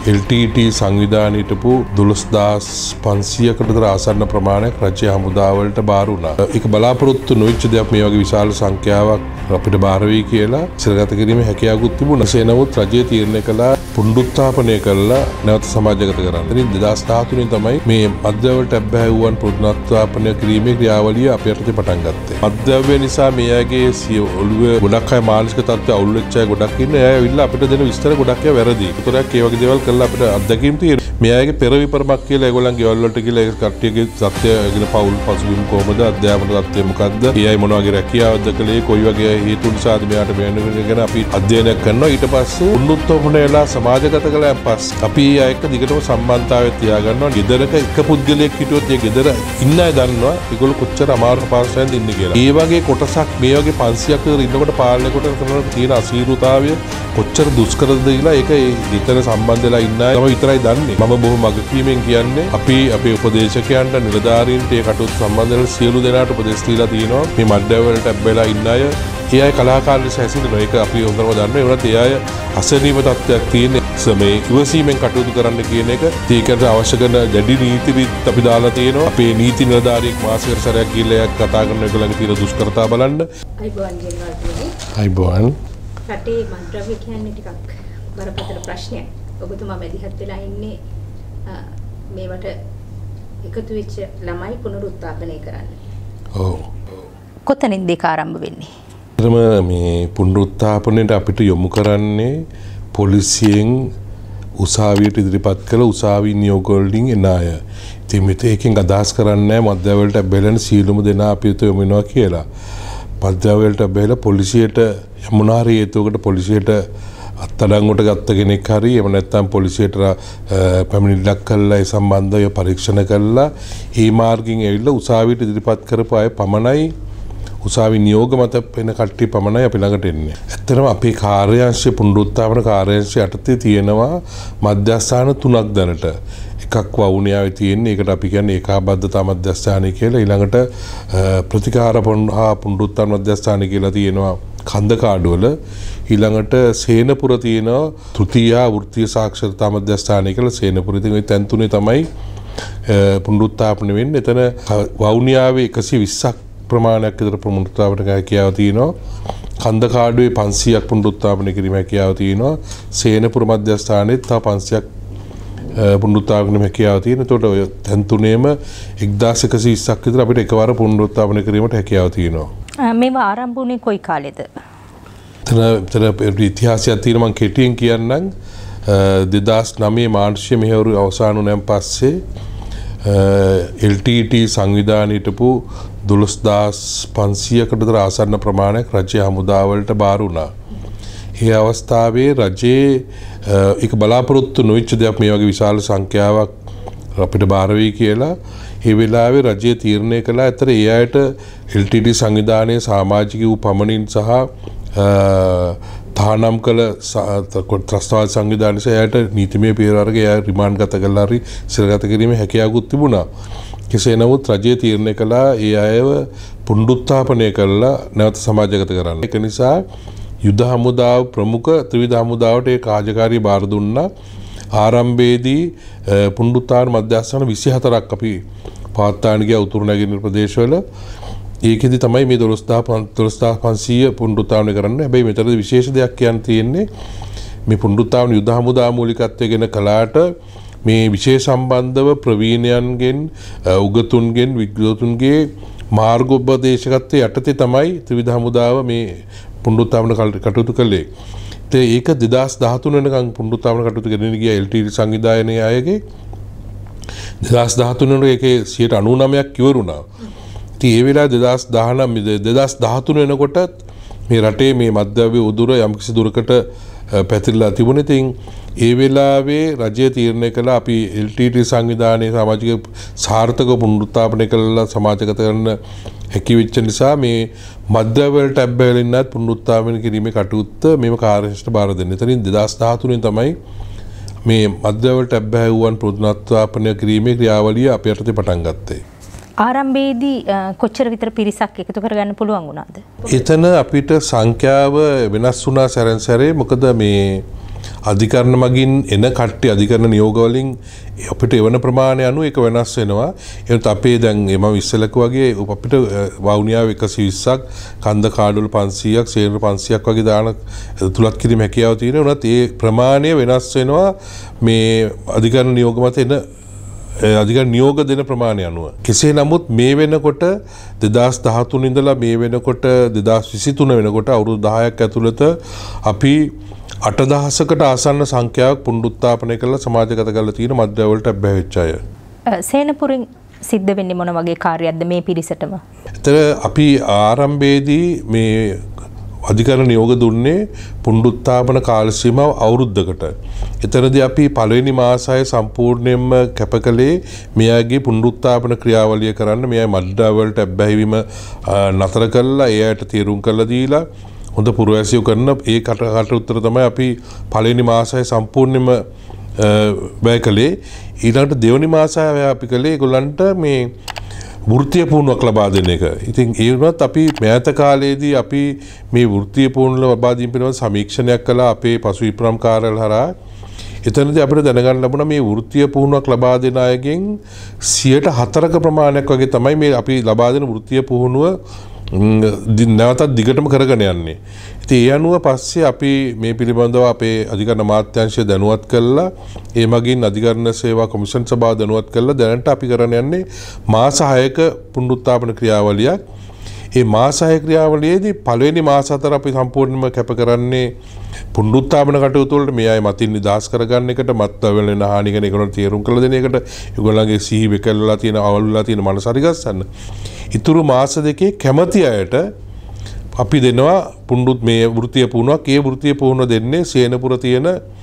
LTT සංවිධානයට හිටපු 12500කට විතර ආසන්න ප්‍රමාණයක් රජයේ හමුදාවලට බාර වුණා. ඒක බලාපොරොත්තු නොවිච්ච දෙයක් මේ වගේ විශාල සංඛ්‍යාවක් අපිට බාර වෙයි කියලා සිරගත කිරීමේ හැකියාවකුත් තිබුණා. එසේ නමුත් රජය තීරණය කළා පුනරුත්ථාපනය කළා නැවත සමාජගත කරන්න. ඉතින් 2013 තමයි මේ මධ්‍යවලට අබ්බැහිවන් පුනරුත්ථාපනය කිරීමේ ක්‍රියාවලිය අපේ රටේ පටන් ගත්තේ. මධ්‍යවය නිසා මේ අයගේ ඔළුවේ ගොඩක් අය මානසික තත්ත්වය අවුල් වෙච්ච අය ගොඩක් ඉන්නේ. අය ඇවිල්ලා අපිට දෙන විස්තර ගොඩක් ඒවා වැරදි. ඒතරයක් ඒ වගේ දේවල් කරලා අපිට අත්දැකීම් තියෙනවා. මේ අයගේ පෙර විපරමක් කියලා ඒගොල්ලන්ගේ ගෙවල් වලට කියලා ඒ කට්ටියගේ සත්‍ය ගැන පවුල් පසුබිම් කොහමද අධ්‍යාපන තත්ත්වය මොකද්ද? ඒ අය මොන වගේ රැකියාවක්ද කළේ? කොයි වගේ හේතු නිසාද මෙයාට මේ ගැන අපි අධ්‍යයනය කරනවා. ඊට පස්සේ උන්නුත්තමනේලා සමාජගත කළාන් පස්සේ අපි අයක දිගටම සම්බන්ධතාවය තියාගන්නවා. ගෙදරක එක පුද්ගලයෙක් හිටියොත් ඒ ගෙදර ඉන්න අය දන්නවා ඒගොල්ලෝ කොච්චර අමාරු පාර්ශ්වයෙන් ඉන්නේ කියලා. ඒ වගේ කොටසක් මේ වගේ 500ක් විතර ඉන්නකොට පාලනය කොට කරන තියෙන අසීරුතාවය කොච්චර දුෂ්කරද කියලා ඒක ඊතර සම්බන්ධ වෙලා ඉන්න අය තමයි විතරයි දන්නේ. මම බොහොම වගකීමෙන් කියන්නේ අපි අපේ උපදේශකයන්ට නිලධාරීන්ට ඒ කටයුතු සම්බන්ධ වෙන සියලු දෙනාට උපදෙස් දීලා තියෙනවා. මේ මඩවලට ඇබ්බැලා ඉන්න අය ඒ අය කලාකාර ලෙස හැසිරෙනවා. ඒක අපි හොඳටම දන්නවා. ඒ වුණත් ඒ අය අසනීප තත්ත්වයක් තියෙන මේ ඉවසීමෙන් කටයුතු කරන්න කියන එක ඒකට අවශ්‍ය කරන දැඩි නීති රීති අපි දාලා තියෙනවා. අපේ නීති නිලධාරියෙක් මාසෙකට සැරයක් ගිහලා කතා කරන එකලඟ තියෙන දුෂ්කරතා බලන්න. අයිබෝන් රටේ මන්ත්‍රාව කියන්නේ ටිකක් බරපතල ප්‍රශ්නයක්. ඔබතුමා මැදිහත් වෙලා ඉන්නේ මේවට එකතු වෙච්ච ළමයි පුනරුත්ථාපනය කරන්න. ඔව්. කොතනින්ද ඒක ආරම්භ වෙන්නේ? මේ පුනරුත්ථාපනයට අපිට යොමු කරන්නේ පොලිසියෙන් උසාවියට ඉදිරිපත් කළ උසාවි නියෝග වලින් එන අය. ඉතින් මේකෙන් අදහස් කරන්නේ මධ්‍යවලට බැලෙන සීලුම දෙනා අපිට යොමු වෙනවා කියලා. මධ්‍යවලට බැලලා පොලිසියට මොනාරි හේතුවකට පොලිසියට අත්අඩංගුවට ගත්ත කෙනෙක් හරි එහෙම නැත්නම් පොලිසියට පැමිණිල්ලක් කළා ඒ සම්බන්ධව පරීක්ෂණ කළා ඒ මාර්ගයෙන් ඇවිල්ලා උසාවියට ඉදිරිපත් කරපු අය පමණයි උසාවි නියෝග මත වෙන කට්ටිය පමණයි අපි ළඟට එන්නේ. ඇත්තටම අපේ කාර්යාංශයේ පුනරුත්ථාපන කාර්යාංශය යටතේ තියෙනවා මධ්‍යස්ථාන 3ක් දැනට. එකක් වවුනියාවේ තියෙන්නේ. ඒකට අපි කියන්නේ ඒකාබද්ධතා මධ්‍යස්ථානය කියලා. ඊළඟට ප්‍රතිකාර පුනරුත්ථාපන මධ්‍යස්ථානය කියලා තියෙනවා කන්දකාඩුවල. ඊළඟට සේනපුර තියෙනවා තෘතීය වෘත්තීය සාක්ෂරතා මධ්‍යස්ථානය කියලා සේනපුර. ඉතින් ওই තැන් තුනේ තමයි පුනරුත්ථාපන වෙන්නේ. එතන වවුනියාවේ 120ක් ප්‍රමාණයක් විතර පුනරුත්ථාපන හැකියාව තියෙනවා. කන්දකාඩුවේ 500ක් පුනරුත්ථාපන කිරීම හැකියාව තියෙනවා. සේනපුර මධ්‍යස්ථානයේ තව 500ක් පුනරුත්ථාපන හැකියාව තියෙනවා. එතකොට ඔය තැන් තුනේම 1120ක් විතර අපිට එකවර පුනරුත්ථාපන කිරීමට හැකියාව තියෙනවා. මේවා ආරම්භ වුණේ කොයි කාලෙද? එතන ඉතිහාසයක් තියෙනවා මම කෙටියෙන් කියන්නම්. 2009 මාර්ච්යේ මෙහෙවරු අවසන් වුණාන් පස්සේ LTT සංවිධානයට හිටපු 12500කට විතර ආසන්න ප්‍රමාණයක් රජයේ හමුදාවලට බාර වුණා. ඒ අවස්ථාවේ රජයේ ඒක බලාපොරොත්තු නොවිච්ච දෙයක් මේ වගේ විශාල සංඛ්‍යාවක් අපිට බාර වෙයි කියලා ඒ වෙලාවේ රජය තීරණය කළා. ඇත්තට ඒ අයට LTT සංවිධානයේ සමාජික වූ පමණින් සහ තානම් කළ ත්‍රස්තවාද සංවිධානයට නීතිමය පියවරක රිමාන්ඩ් ගත කළා හරි සිරගත කිරීමේ හැකියාවකුත් තිබුණා. කෙසේ නමුත් රජය තීරණය කළා ඒ අයව පුනරුත්ථාපනය කළා නැවත සමාජගත කරන්න. ඒක නිසා යුද හමුදාව ප්‍රමුඛ ත්‍රිවිධ හමුදාවට ඒ කාර්යකාරී බාර දුන්නා. ආරම්භයේදී පුනරුත්ථාපන මධ්‍යස්ථාන 24ක් අපි පවත්වාගෙන ගියා උතුරු නැගෙනහිර ප්‍රදේශවල. ඒකෙදි තමයි මේ 12500 පුනරුත්ථාපනය කරන්න. හැබැයි මෙතනදී විශේෂ දෙයක් කියන්න තියෙන්නේ මේ පුනරුත්ථාපන යුද හමුදා මූලිකත්වයෙන් කළාට මේ විශේෂ සම්බන්ධව ප්‍රවීණයන්ගෙන් උගතුන්ගෙන් විද්වතුන්ගේ මාර්ගෝපදේශකත්වයේ යටතේ තමයි ත්‍රිවිධ හමුදාව මේ පුනරුත්ථාපන කටයුතු කළේ. ඒක 2013 වෙනකන් පුනරුත්ථාපන කටයුතු කරගෙන ගියා LTT සංවිධානයේ අයගේ 2013 වල ඒකේ 99%ක් ඉවරුණා. ඉතින් ඒ වෙලාවේ 2013 වෙනකොට මේ රටේ මේ මධ්‍යව්‍ය උදුර යම්කිසි දුරකට පැතිරලා තිබුණේ. ඉතින් ඒ වෙලාවේ රජය තීරණය කළා අපි LTT සංවිධානයේ සමාජික සාර්ථක පුනරුත්ථාපනය කළා සමාජගත කරන හැකි වෙච්ච නිසා මේ මධ්‍යවලට අබ්බැහිලා පුනරුත්ථාපන කිරීමේ කටයුත්ත මේව කාර්යශීලීව බාර දෙන්න. එතනින් 2013 තමයි මේ මධ්‍යවලට අබ්බැහිවන් පුනරුත්ථාපනය කිරීමේ ක්‍රියාවලිය අපේ රටේ පටන් ගත්තේ. ආරම්භයේදී කොච්චර විතර පිරිසක් එකතු කරගන්න පුළුවන් වුණාද? එතන අපිට සංඛ්‍යාව වෙනස් වුණා සැරෙන් සැරේ. මොකද මේ අධිකරණ මගින් එන කට්ටිය අධිකරණ නියෝග වලින් අපිට එවන ප්‍රමාණය අනුව ඒක වෙනස් වෙනවා. ඒත් අපේ දැන් මම ඉස්සෙල්ලක වගේ අපිට වවුනියාව 120ක්, කන්ද කාඩවල 500ක්, සේනර 500ක් වගේ දාන තුලත් කිරීම හැකියාව තියෙනවා. උනත් ඒ ප්‍රමාණය වෙනස් වෙනවා මේ අධිකරණ නියෝග මත එන අධිකරණ නියෝග දෙන ප්‍රමාණය අනුව. කෙසේ නමුත් මේ වෙනකොට 2013 ඉඳලා මේ වෙනකොට 2023 වෙනකොට අවුරුදු 10ක් ඇතුළත අපි 8000කට ආසන්න සංඛ්‍යාවක් පුනරුත්ථාපනය කරලා සමාජගත කරලා තියෙන මද්ද්‍රව්‍ය වලට බැහැ වෙච්ච අය. සේනපුරින් සිද්ධ වෙන්නේ මොන වගේ කාර්යයක්ද මේ පිරිසටම? ඒතර අපි ආරම්භයේදී මේ අධිකරණ නියෝග දුන්නේ පුනරුත්ථාපන කාල සීමාව අවුරුද්දකට. එතනදී අපි පළවෙනි මාසය සම්පූර්ණයෙන්ම කැපකලේ මෙයාගේ පුනරුත්ථාපන ක්‍රියාවලිය කරන්න. මෙයා මද්ද්‍රව්‍ය වලට බැහැවීම නතර කළා, එයාට තීරුම් කළා දීලා හොඳ පුරවැසියෝ කරන ඒ කටයුත්තර තමයි අපි පළවෙනි මාසය සම්පූර්ණයෙන්ම වැය කළේ. ඊළඟට දෙවෙනි මාසය අපි කළේ ඒගොල්ලන්ට මේ වෘත්තීය පුහුණුවක් ලබා දෙන එක. ඉතින් ඒ වුණත් අපි මෑත කාලයේදී අපි මේ වෘත්තීය පුහුණුව ලබා දීම පිළිබඳ සමීක්ෂණයක් කළා අපේ පසුවිපරම් කාර්යාලය හරහා. එතනදී අපිට දැනගන්න ලැබුණා මේ වෘත්තීය පුහුණුවක් ලබා දෙන අයගෙන් 4%ක ප්‍රමාණයක් වගේ තමයි මේ අපි ලබා දෙන වෘත්තීය පුහුණුව නැවතත් දිගටම කරගෙන යන්නේ. ඉතින් ඒ අනුව පස්සේ අපි මේ පිළිබඳව අපේ අධිකරණ අමාත්‍යාංශය දැනුවත් කළා. ඒ මගින් අධිකරණ සේවා කොමිෂන් සභාව දැනුවත් කළා. දැනට අපි කරගෙන යන්නේ මාස 6ක පුනරුත්ථාපන ක්‍රියාවලියක්. මේ මාස 6 ක්‍රියාවලියේදී පළවෙනි මාස 4 අපි සම්පූර්ණයෙන්ම කැප කරන්නේ පුනරුත්ථාපන කටයුතු වලට. මේ අය මතින් නිදහස් කරගන්න එකට, මත්ද්‍රව්‍ය වලින් හානි කරන ඒගොල්ලන්ට තීරුම් කළ දෙන එකට, ඒගොල්ලන්ගේ සිහි වෙකල්ලා තියෙන අවුල් වෙලා තියෙන මනස හරි ගස්සන්න. ඉතුරු මාස දෙකේ කැමති අයට අපි දෙනවා මේ වෘත්තීය පුහුණුවක්. ඒ වෘත්තීය පුහුණුව දෙන්නේ සේනපුර තියෙන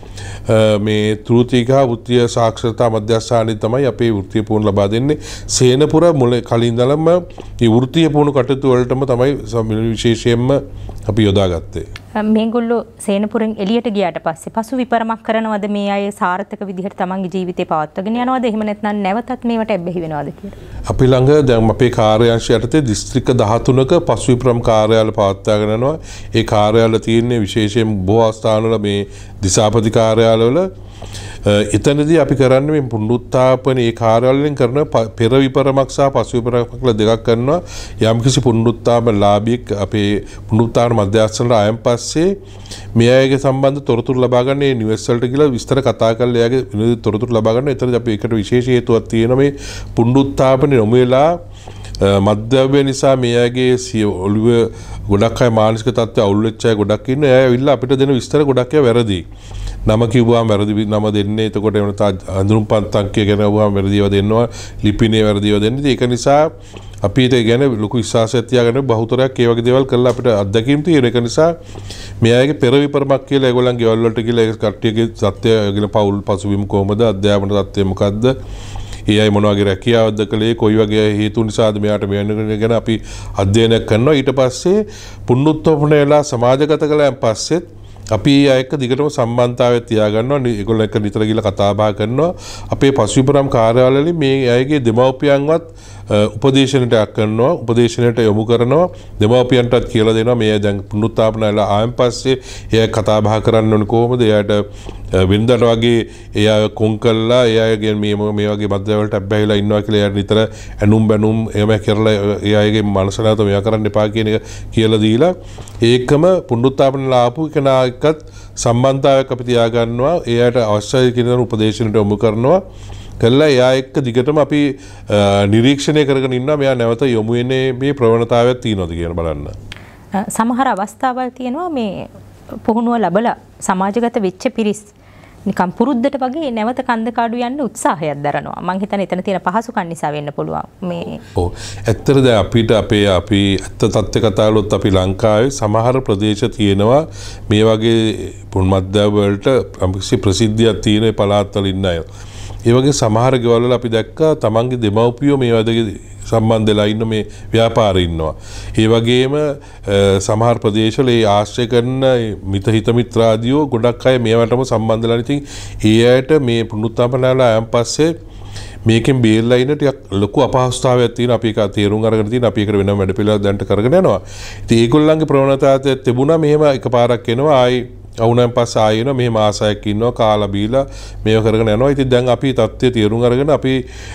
මේ ත්‍ෘතිකා වෘත්තීය සාක්ෂරතා මධ්‍යස්ථානයේ තමයි අපේ වෘත්තීය පුහුණුව ලබා දෙන්නේ. සේනපුර කලින් ඉඳලම මේ වෘත්තීය පුහුණුව කටයුතු වලටම තමයි විශේෂයෙන්ම අපි යොදාගත්තේ. මේගොල්ලෝ සේනපුරෙන් එළියට ගියාට පස්සේ පසු විපරමක් කරනවද මේ අය සාර්ථක විදිහට තමන්ගේ ජීවිතේ පවත්වාගෙන යනවද? එහෙම නැත්නම් නැවතත් මේවට ඇබ්බැහි වෙනවද කියලා? අපි ළඟ දැන් අපේ කාර්යාංශය යටතේ දිස්ත්‍රික්ක 13ක පසු විපරම් කාර්යාල පවත්වාගෙන යනවා. ඒ කාර්යාල තියෙන්නේ විශේෂයෙන් බොහෝ ස්ථානවල මේ දිසාපති කාර්යාලවල. එතනදී අපි කරන්නේ මේ පුනරුත්ථාපන ඒ කාර්යාලයෙන් කරන පෙර විපරමක් සහ පසු විපරමක් කියලා දෙකක් කරනවා. යම්කිසි පුනරුත්ථාපන ලාභියෙක් අපේ පුනරුත්ථාපන මධ්‍යස්ථානට ආයම් පස්සේ මේ අයගේ සම්බන්ධ තොරතුරු ලබා ගන්න මේ නිවෙස් වලට කියලා විස්තර කතා කරලා එයාගේ විනෝද තොරතුරු ලබා ගන්න. එතනදී අපි ඒකට විශේෂ හේතුවක් තියෙනවා. මේ පුනරුත්ථාපනේ නොම වෙලා මද්ද්‍රව්‍ය නිසා මේ අයගේ ඔළුව ගොඩක් අය මානසික තත්ත්වය අවුල් වෙච්ච අය ගොඩක් ඉන්නවා. එයා ඇවිල්ලා අපිට දෙන විස්තර ගොඩක් ඒවා වැරදි. නම කිව්වම වැරදි නම දෙන්නේ. එතකොට එවන අඳුරුම්පත් අංකය ගැන වුවම වැරදිව දෙනවා. ලිපිනේ වැරදිව දෙන්නේ. ඒක නිසා අපි ඒක ගැන ලොකු විශ්වාසයක් තියාගෙන බහුතරයක් ඒ වගේ දේවල් කරලා අපිට අත්දැකීම් තියෙන. ඒක නිසා මේ අයගේ පෙර විපරමක් කියලා ඒගොල්ලන්ගේ ගෙවල් වලට ගිහලා ඒ කට්ටියගේ සත්‍යය පවුල් පසුබිම කොහමද, අධ්‍යාපන තත්ත්වය මොකද්ද, ඒ අය මොන වගේ රැකියාවක්ද කළේ, කොයි වගේ හේතු නිසාද මෙයාට මේ ගැන අපි අධ්‍යයනයක් කරනවා. ඊට පස්සේ පුනරුත්ථාපන වෙලා සමාජගත කළාන් පස්සෙත් අපි අයක දිගටම සම්බන්ධතාවයක් තියාගන්නවා. ඒගොල්ලෝ එක්ක නිතර ගිහලා කතා බහ කරනවා. අපේ පසුවිපරම් කාර්යාලවලින් මේ අයගේ දෙමව්පියන්වත් උපදේශනයට කරනවා, උපදේශනයට යොමු කරනවා. දෙමව්පියන්ටත් කියලා දෙනවා මේ දැන් පුනරුත්ථාපන වෙලා ආයම් පස්සේ එයා කතා බහ කරන්න ඕනේ කොහොමද, එයාට වෙනදට වගේ එයා කොන් කළා එයාගේ මේ වගේ මද්ද්‍රව්‍ය වලට අබ්බැහිලා ඉන්නවා කියලා එයාට නිතර ඇනුම් බැනුම් එහෙම කරලා එයාගේ මනස නැවත මේවා කරන්න එපා කියන එක කියලා දීලා ඒකම පුනරුත්ථාපන ලාභු කෙනා එක්කත් සම්බන්ධතාවයක් අපි තියාගන්නවා. එයාට අවශ්‍ය කියන උපදේශනයට යොමු කරනවා. කළා එයා එක්ක දිගටම අපි නිරීක්ෂණය කරගෙන ඉන්නවා. මෙයා නැවත යොමු වෙන්නේ මේ ප්‍රවණතාවයක් තියෙනවද කියලා බලන්න. සමහර අවස්ථාවල් තියෙනවා මේ පුහුණුව ලැබලා සමාජගත වෙච්ච පිරිස් නිකම් පුරුද්දට වගේ නැවත කන්දකාඩු යන්න උත්සාහයක් දරනවා. මං හිතන්නේ එතන තියෙන පහසුකම් නිසා වෙන්න පුළුවන්. මේ ඔව් ඇත්තට දැන් අපිට අපි ඇත්ත තත්ත්ව කතාවලුත් අපි ලංකාවේ සමහර ප්‍රදේශ තියෙනවා මේ වගේ පුන්මද්ද්‍රව්‍ය වලට කිසි ප්‍රසිද්ධියක් තියෙන පළාත්වල ඉන්න අය. ඒ වගේ සමහර ගෙවල් වල අපි දැක්කා තමන්ගේ දෙමව්පියෝ මේ වගේ සම්බන්ධ වෙලා ඉන්න මේ ව්‍යාපාරී ඉන්නවා. ඒ වගේම සමහර ප්‍රදේශවල ඒ ආශ්‍රය කරන මිත මිත්‍රාදියෝ ගොඩක් අය මේවටම සම්බන්ධ වෙලා ඉතින් ඒ අයට මේ පුනරුත්ථාපනලා ආයම් පස්සේ මේකෙන් බේරලා ඉන්න ටිකක් ලොකු අපහසුතාවයක් තියෙනවා. අපි ඒක තේරුම් අරගෙන තියෙනවා. අපි ඒකට වෙනම වැඩ පිළිවෙලක් දැන්ට කරගෙන යනවා. ඉතින් ඒගොල්ලන්ගේ ප්‍රවණතාවය තිබුණා මෙහෙම එකපාරක් එනවා ආයි අවුනන් පස්සේ ආයෙන මේ මාසයක් ඉන්නවා කාලා බීලා මේව කරගෙන යනවා. ඉතින් දැන් අපි තත්ත්වයේ තීරුම් අරගෙන අපි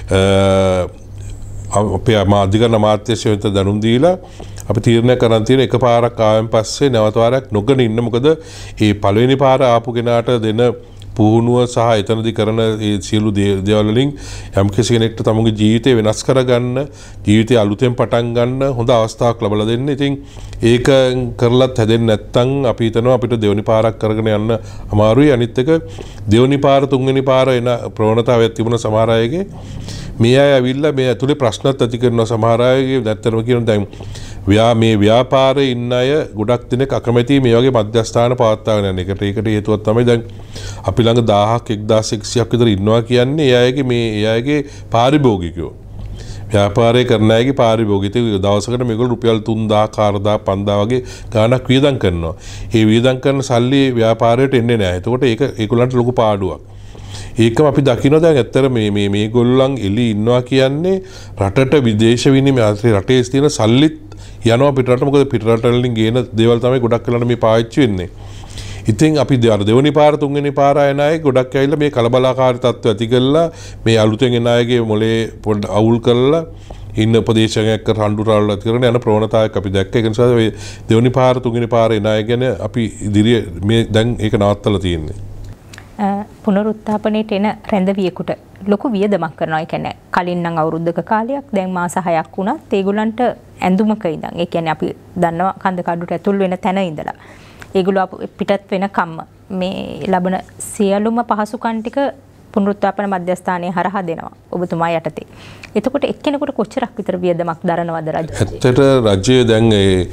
අපේ අධිකරණ අමාත්‍යාංශයට දැනුම් දීලා අපි තීරණය කරන් තියෙන එකපාරක් ආවෙන් පස්සේ නැවත වාරයක් නොගෙන ඉන්න. මොකද මේ පළවෙනි පාර ආපු කෙනාට දෙන පුහුණුව සහ එතනදී කරන ඒ සියලු දේවල් වලින් යම්කිසි කෙනෙක්ට තමන්ගේ ජීවිතය වෙනස් කරගන්න, ජීවිතය අලුතෙන් පටන් ගන්න හොඳ අවස්ථාවක් ලැබලා දෙන්න. ඉතින් ඒක කරලත් හැදෙන්නේ නැත්නම් අපි හිතනවා අපිට දෙවෙනි පාරක් කරගෙන යන්න අමාරුයි. අනිත් එක දෙවෙනි පාර තුන්වෙනි පාර එන ප්‍රවණතාවයක් තිබුණ සමහර අයගේ මේ අය ඇවිල්ලා මේ ඇතුලේ ප්‍රශ්නත් ඇති කරන සමහර අයගේ නැත්තරම කියන දැන් මේ ව්‍යාපාරේ ඉන්න අය ගොඩක් දෙනෙක් අකමැති මේ වගේ මධ්‍යස්ථාන පවත්වාගෙන යන එකට. ඒකට හේතුවක් තමයි දැන් අපි ළඟ 1000ක් 1600ක් විතර ඉන්නවා කියන්නේ ඒ අයගේ පාරිභෝගිකයෝ. ව්‍යාපාරය කරන අයගේ පාරිභෝගිකයෝ දවසකට මේගොල්ලෝ රුපියල් 3000 4000 5000 වගේ ගාණක් වියදම් කරනවා. ඒ වියදම් කරන සල්ලි ව්‍යාපාරයට එන්නේ නැහැ. එතකොට ඒක ඒගොල්ලන්ට ලොකු පාඩුවක්. ඒකම අපි දකිනවා දැන් ඇත්තට මේගොල්ලන් එළි ඉන්නවා කියන්නේ රටට විදේශ විනිමය රටේ තියෙන සල්ලිත් යනවා පිටරට. මොකද පිටරට වලින් ගේන දේවල් තමයි ගොඩක් වෙලාවට මේ පාවිච්චි වෙන්නේ. ඉතින් අපි දෙවෙනි පාර තුන්වෙනි පාර එන අය ගොඩක් ඇවිල්ලා මේ කලබලකාරී තත්ත්ව ඇති කරලා මේ අලුතෙන් එන අයගේ මොලේ පොඩ්ඩ අවුල් කරලා ඉන්න උපදේශකයෙක් රණ්ඩු රාවල ඇති කරන යන ප්‍රවණතාවයක් අපි දැක්ක. ඒක නිසා මේ දෙවෙනි පාර තුන්වෙනි පාර එන අය ගැන අපි ඉදිරියේ මේ දැන් ඒක නවත්තලා තියෙන්නේ. පුනරුත්ථාපනයට එන රැඳවියෙකුට ලොකු වියදමක් කරනවා. ඒ කියන්නේ කලින් නම් අවුරුද්දක කාලයක් දැන් මාස 6ක් වුණත් ඒගොල්ලන්ට ඇඳුමක ඉඳන් ඒ කියන්නේ අපි දන්නවා කන්ද කඩුවට ඇතුල් වෙන තැන ඉඳලා ඒගොල්ලෝ පිටත් වෙන කම්ම මේ ලබන සියලුම පහසුකම් ටික පුනරුත්ථාපන මධ්‍යස්ථානයේ හරහා දෙනවා ඔබතුමා යටතේ. එතකොට එක්කෙනෙකුට කොච්චරක් විතර වියදමක් දරනවද රජය? ඇත්තට රජය දැන්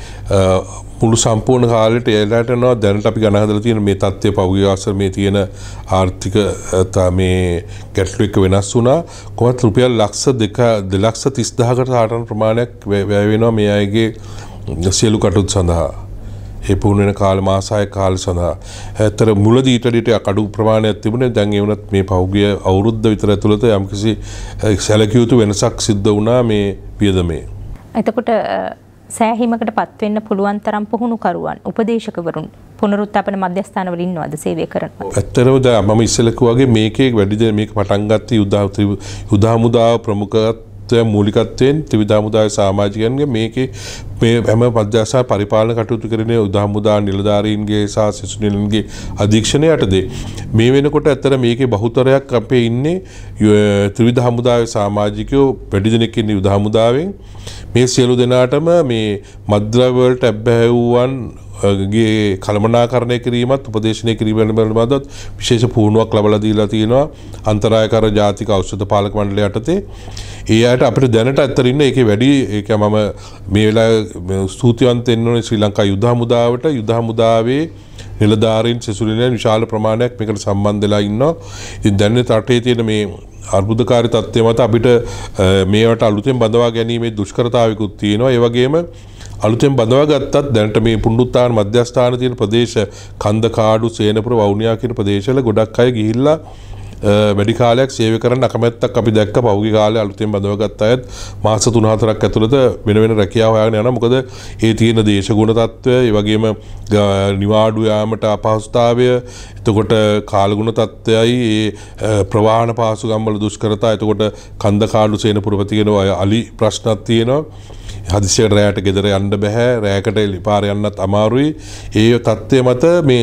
මුළු සම්පූර්ණ කාලෙට එලට යනවා. දැනට අපි ගණන් හදලා තියෙන මේ තත්ත්වය පහුගිය වසර මේ තියෙන ආර්ථික මේ ගැටලු එක්ක වෙනස් වුණා. කොහොමද රුපියල් ලක්ෂ 2,30,000කට සාටන ප්‍රමාණයක් වැය වෙනවා මේ අයගේ සියලු කටයුතු සඳහා. ඒ පුහුණු වෙන කාල මාස 6 කාල සඳහා. ඇත්තට මුලදී ඊට අඩු ප්‍රමාණයක් තිබුණේ. දැන් ඒ වුණත් මේ පහුගිය අවුරුද්ද විතර ඇතුළත යම්කිසි සැලකිය යුතු වෙනසක් සිද්ධ වුණා මේ වියදමේ. එතකොට සෑහීමකට පත් වෙන්න පුළුවන් තරම් පුහුණුකරුවන් උපදේශකවරුන් පුනරුත්ථාපන මධ්‍යස්ථානවල ඉන්නවද සේවය කරනවා? ඇත්තටම දැන් මම ඉස්සෙල්ලා කිව්වාගේ මේකේ වැඩි දෙනෙක් මේක පටන් ගත්තේ යුද හමුදාව ප්‍රමුඛත්වය මූලිකත්වයෙන් ත්‍රිවිධ හමුදාවේ සමාජිකයන්ගේ මේකේ මේ හැම මධ්‍යස්ථාන පරිපාලන කටයුතු කරන යුද හමුදා නිලධාරීන්ගේ සහ සිසු නිලන්ගේ අධීක්ෂණය යටතේ මේ වෙනකොට ඇත්තට මේකේ බහුතරයක් අපේ ඉන්නේ ත්‍රිවිධ හමුදාවේ සමාජිකයෝ වැඩි දෙනෙක් ඉන්නේ යුද හමුදාවෙන්. මේ සියලු දෙනාටම මේ මද්ද්‍රව්‍ය වලට ඇබ්බැහිවුවන් ගේ කළමනාකරණය කිරීමත් උපදේශනය කිරීම පිළිබඳව විශේෂ පුහුණුවක් ලබා දීලා තියෙනවා අන්තරායකර ජාතික ඖෂධ පාලක මණ්ඩලය යටතේ. ඒ අයට අපිට දැනට ඇත්තට ඉන්න ඒකේ වැඩි ඒක මම මේ වෙලාවේ ස්තුතිවන්ත වෙන්න ඕනේ ශ්‍රී ලංකා යුද හමුදාවට. යුද හමුදාවේ නිලධාරීන් සිසුරියන් විශාල ප්‍රමාණයක් මේකට සම්බන්ධ වෙලා ඉන්නවා. ඉතින් දැන් රටේ තියෙන මේ අර්බුදකාරී තත්ත්වය මත අපිට මේවට අලුතෙන් බඳවා ගැනීමේ දුෂ්කරතාවයකුත් තියෙනවා. ඒ වගේම අලුතෙන් බඳවා ගත්තත් දැනට මේ පුනරුත්ථාපන මධ්‍යස්ථාන තියෙන ප්‍රදේශ කන්දකාඩු සේනපුර වවුනියා කියන ප්‍රදේශවල ගොඩක් අය ගිහිල්ලා වැඩි කාලයක් සේවය කරන්න අකමැත්තක් අපි දැක්ක. පහුගිය කාලේ අලුතෙන් බඳවාගත් අයත් මාස 3-4ක් ඇතුළත වෙන වෙන රැකියාව හොයාගෙන යනවා. මොකද ඒ තියෙන දේශගුණ තත්ත්වය, ඒ වගේම නිවාඩු යාමට අපහසුතාවය, එතකොට කාලගුණ තත්ත්වයයි, ඒ ප්‍රවාහන පහසුකම් වල දුෂ්කරතා, එතකොට කන්දකාඩු සේනපුරපති කියන අලි ප්‍රශ්නක් තියෙනවා. හදිසියට රැයට ගෙදර යන්න බෑ, රැයකට එළිපාර යන්නත් අමාරුයි. ඒ තත්ත්වය මත මේ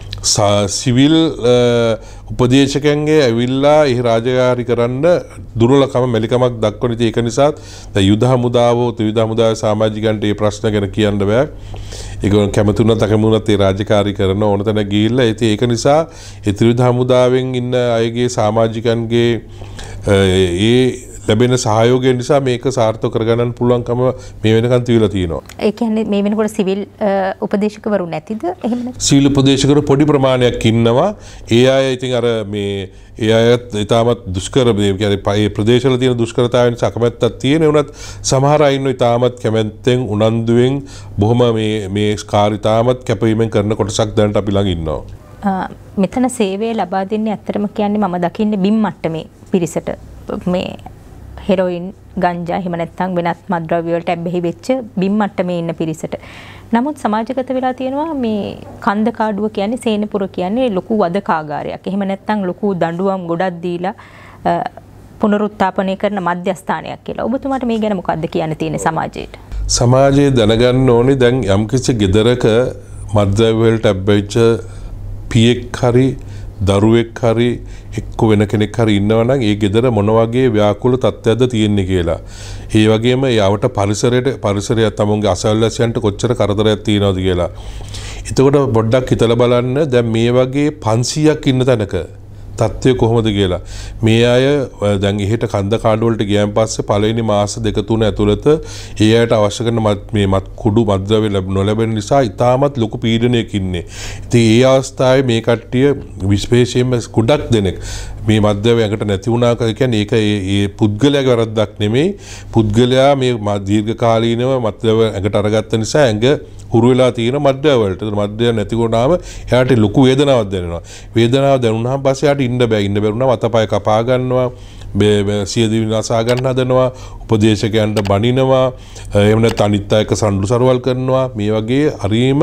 සිවිල් උපදේශකයන්ගේ ඇවිල්ලා ඒ රාජකාරී කරන්න දුර්වලකම මැලිකමක් දක්වන ඉතින් ඒක නිසා දැන් යුද හමුදාව ත්‍රිවිධ හමුදාවේ සමාජිකයන්ට මේ ප්‍රශ්න ගැන කියන්න බෑ. ඒක කැමතුණත් අකමැතුණත් ඒ රාජකාරී කරන ඕන තැන ගිහිල්ලා ඉතින් ඒක නිසා ඒ ත්‍රිවිධ හමුදාවෙන් ඉන්න අයගේ සමාජිකයන්ගේ ඒ ලැබෙන සහයෝගය නිසා මේක සාර්ථක කරගන්න පුළුවන්කම මේ වෙනකන් තියලා තියෙනවා. ඒ කියන්නේ මේ වෙනකොට සිවිල් උපදේශකවරු නැතිද? එහෙම නැත්නම් සිවිල් උපදේශකවරු පොඩි ප්‍රමාණයක් ඉන්නවා. ඒ අය ඉතින් අර මේ ඒ අයත් ඊටමත් දුෂ්කර මේ කියන්නේ මේ ප්‍රදේශවල තියෙන දුෂ්කරතාවයන් නිසා අකමැත්තක් තියෙන උනත් සමහර අය ඉන්නවා ඊටමත් කැමැත්තෙන් උනන්දුවෙන් බොහොම මේ කාර්යතාවමත් කැපවීමෙන් කරන කොටසක් දැනට අපි ළඟ ඉන්නවා. මෙතන සේවය ලබා දෙන්නේ ඇත්තටම කියන්නේ මම දකින්නේ බිම් මට්ටමේ පිරිසට මේ හෙරොයින් ගංජා එහෙම නැත්නම් වෙනත් මත්ද්‍රව්‍ය වලට ඇබ්බැහි වෙච්ච බිම් මට්ටමේ ඉන්න පිරිසට. නමුත් සමාජගත වෙලා තියෙනවා මේ කන්දකාඩුව කියන්නේ සේනපුර කියන්නේ ලොකු වදකාගාරයක්. එහෙම නැත්නම් ලොකු දඬුවම් ගොඩක් දීලා පුනරුත්ථාපනය කරන මධ්‍යස්ථානයක් කියලා. ඔබතුමාට මේ ගැන මොකක්ද කියන්න තියෙන්නේ සමාජයට? සමාජයේ දැනගන්න ඕනේ දැන් යම්කිසි ගෙදරක මත්ද්‍රව්‍ය වලට ඇබ්බැහිච්ච පියෙක් හරි දරුවෙක් හරි එක්ක වෙන කෙනෙක් හරි ඉන්නවා නම් ඒ ගෙදර මොන වගේ ව්‍යාකූල තත්ත්වයක්ද තියෙන්නේ කියලා. ඒ වගේම යාවට පරිසරය තමුන්ගේ අසල්වැසියන්ට කොච්චර කරදරයක් තියෙනවද කියලා. එතකොට පොඩ්ඩක් හිතලා බලන්න දැන් මේ වගේ 500ක් ඉන්න තැනක තත්ත්වය කොහොමද කියලා. මේ අය දැන් එහෙට කන්ද කාඩු වලට ගියන් පස්සේ පළවෙනි මාස 2-3 ඇතුළත ඒ අයට අවශ්‍ය කරන කුඩු මත්ද්‍රව්‍ය නොලැබෙන නිසා ඉතාමත් ලොකු පීඩනයක ඉන්නේ. ඉතින් ඒ අවස්ථාවේ මේ කට්ටිය විශේෂයෙන්ම කුඩක් දෙනෙක් මේ මත්ද්‍රව්‍ය ඇඟට නැති වුණා කියන්නේ ඒක ඒ පුද්ගලයාගේ වැරද්දක් නෙමෙයි. පුද්ගලයා මේ දීර්ඝ කාලීනව මත්ද්‍රව්‍ය ඇඟට අරගත්ත නිසා ඇඟ හුරු වෙලා තියෙන මත්ද්‍රව්‍ය වලට. මත්ද්‍රව්‍ය නැති වුණාම එයාට ලොකු වේදනාවක් දැනෙනවා. වේදනාව දැනුණාම පස්සේ එයාට ඉන්න බැරුණා අතපය කපා ගන්නවා. සියදිවි විනාසා ගන්න හදනවා. උපදේශකයන්ට බනිනවා. එහෙම නැත්නම් අනිත් අයක සම්ඩු සරවල් කරනවා. මේ වගේ හරීම